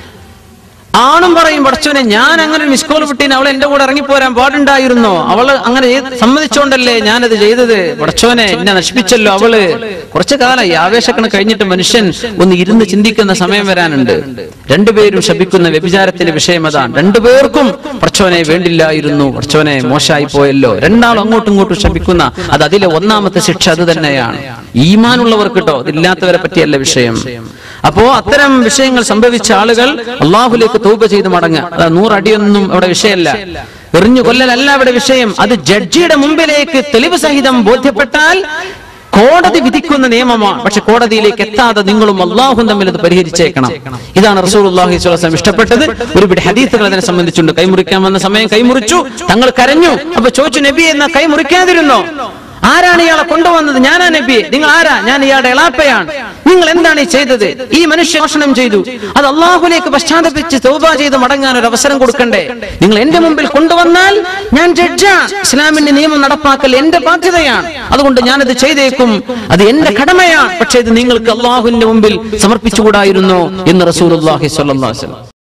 ആണും പറയും പടച്ചോനെ ഞാൻ അങ്ങനെ മിസ് കോൾ വിട്ടീന്, അവൾ എന്റെ കൂടെ ഇറങ്ങിപ്പോരാൻ പാടുണ്ടായിരുന്നോ, അവള് അങ്ങനെ സമ്മതിച്ചോണ്ടല്ലേ ഞാനത് ചെയ്തത്, പടച്ചോനെ എന്നെ നശിപ്പിച്ചല്ലോ അവള്. കുറച്ചു കാലം ഈ ആവേശക്കണ് കഴിഞ്ഞിട്ട് മനുഷ്യൻ ഒന്ന് ഇരുന്ന് ചിന്തിക്കുന്ന സമയം വരാനുണ്ട്. രണ്ടുപേരും ശപിക്കുന്ന വ്യഭിചാരത്തിന്റെ വിഷയം അതാണ്. രണ്ടുപേർക്കും പടച്ചോനെ വേണ്ടില്ലായിരുന്നു, പടച്ചോനെ മോശമായി പോയല്ലോ, രണ്ടാളും അങ്ങോട്ടും ഇങ്ങോട്ടും ശപിക്കുന്ന, അത് അതിലെ ഒന്നാമത്തെ ശിക്ഷ അത് തന്നെയാണ്. ഈമാനുള്ളവർക്ക് കേട്ടോ, ഇതില്ലാത്തവരെ പറ്റിയല്ല വിഷയം. അപ്പോ അത്തരം വിഷയങ്ങൾ സംഭവിച്ച ആളുകൾ അള്ളാഹുലേക്ക് തൗബ ചെയ്ത് മടങ്ങുക. അതാ നൂറടിയൊന്നും അവിടെ വിഷയമല്ല, എറിഞ്ഞു കൊല്ലലല്ല അവിടെ വിഷയം. അത് ജഡ്ജിയുടെ മുമ്പിലേക്ക് തെളിവ് സഹിതം ബോധ്യപ്പെട്ടാൽ കോടതി വിധിക്കുന്ന നിയമമാണ്. പക്ഷെ കോടതിയിലേക്ക് എത്താതെ നിങ്ങളും അള്ളാഹും തമ്മിൽ അത് പരിഹരിച്ചേക്കണം. ഇതാണ് റസൂലുള്ളാഹി സ്വല്ലല്ലാഹു അലൈഹി വസല്ലം ഇഷ്ടപ്പെട്ടത്. ഒരുപിടി ഹദീസുകൾ അതിനെ സംബന്ധിച്ചുണ്ട്. കൈമുറിക്കാൻ വന്ന സമയം കൈമുറിച്ചു, തങ്ങൾ കരഞ്ഞു. അപ്പൊ ചോദിച്ചു, നബി എന്നാ കൈ മുറിക്കാതിരുന്നോ? ആരാണ് ഇയാളെ കൊണ്ടുവന്നത്? ഞാനാ നബി. നിങ്ങൾ ആരാ? ഞാൻ ഇയാളുടെ എളാപ്പയാണ്. നിങ്ങൾ എന്താണ് ഈ ചെയ്തത്? ഈ മനുഷ്യ മോഷണം ചെയ്തു, അത് അള്ളാഹുലേക്ക് പശ്ചാത്തപിച്ച് തൗബ ചെയ്ത് മടങ്ങാൻ ഒരു അവസരം കൊടുക്കണ്ടേ? നിങ്ങൾ എന്റെ മുമ്പിൽ കൊണ്ടുവന്നാൽ ഞാൻ ജഡ്ജാണ്, ഇസ്ലാമിന്റെ നിയമം നടപ്പാക്കൽ എന്റെ ബാധ്യതയാണ്, അതുകൊണ്ട് ഞാനത് ചെയ്തേക്കും, അത് എന്റെ കടമയാണ്. പക്ഷേ ഇത് നിങ്ങൾക്ക് അള്ളാഹുവിന്റെ മുമ്പിൽ സമർപ്പിച്ചുകൂടായിരുന്നോ എന്ന് റസൂലുള്ളാഹി സ്വല്ലല്ലാഹു അലൈഹി വസല്ലം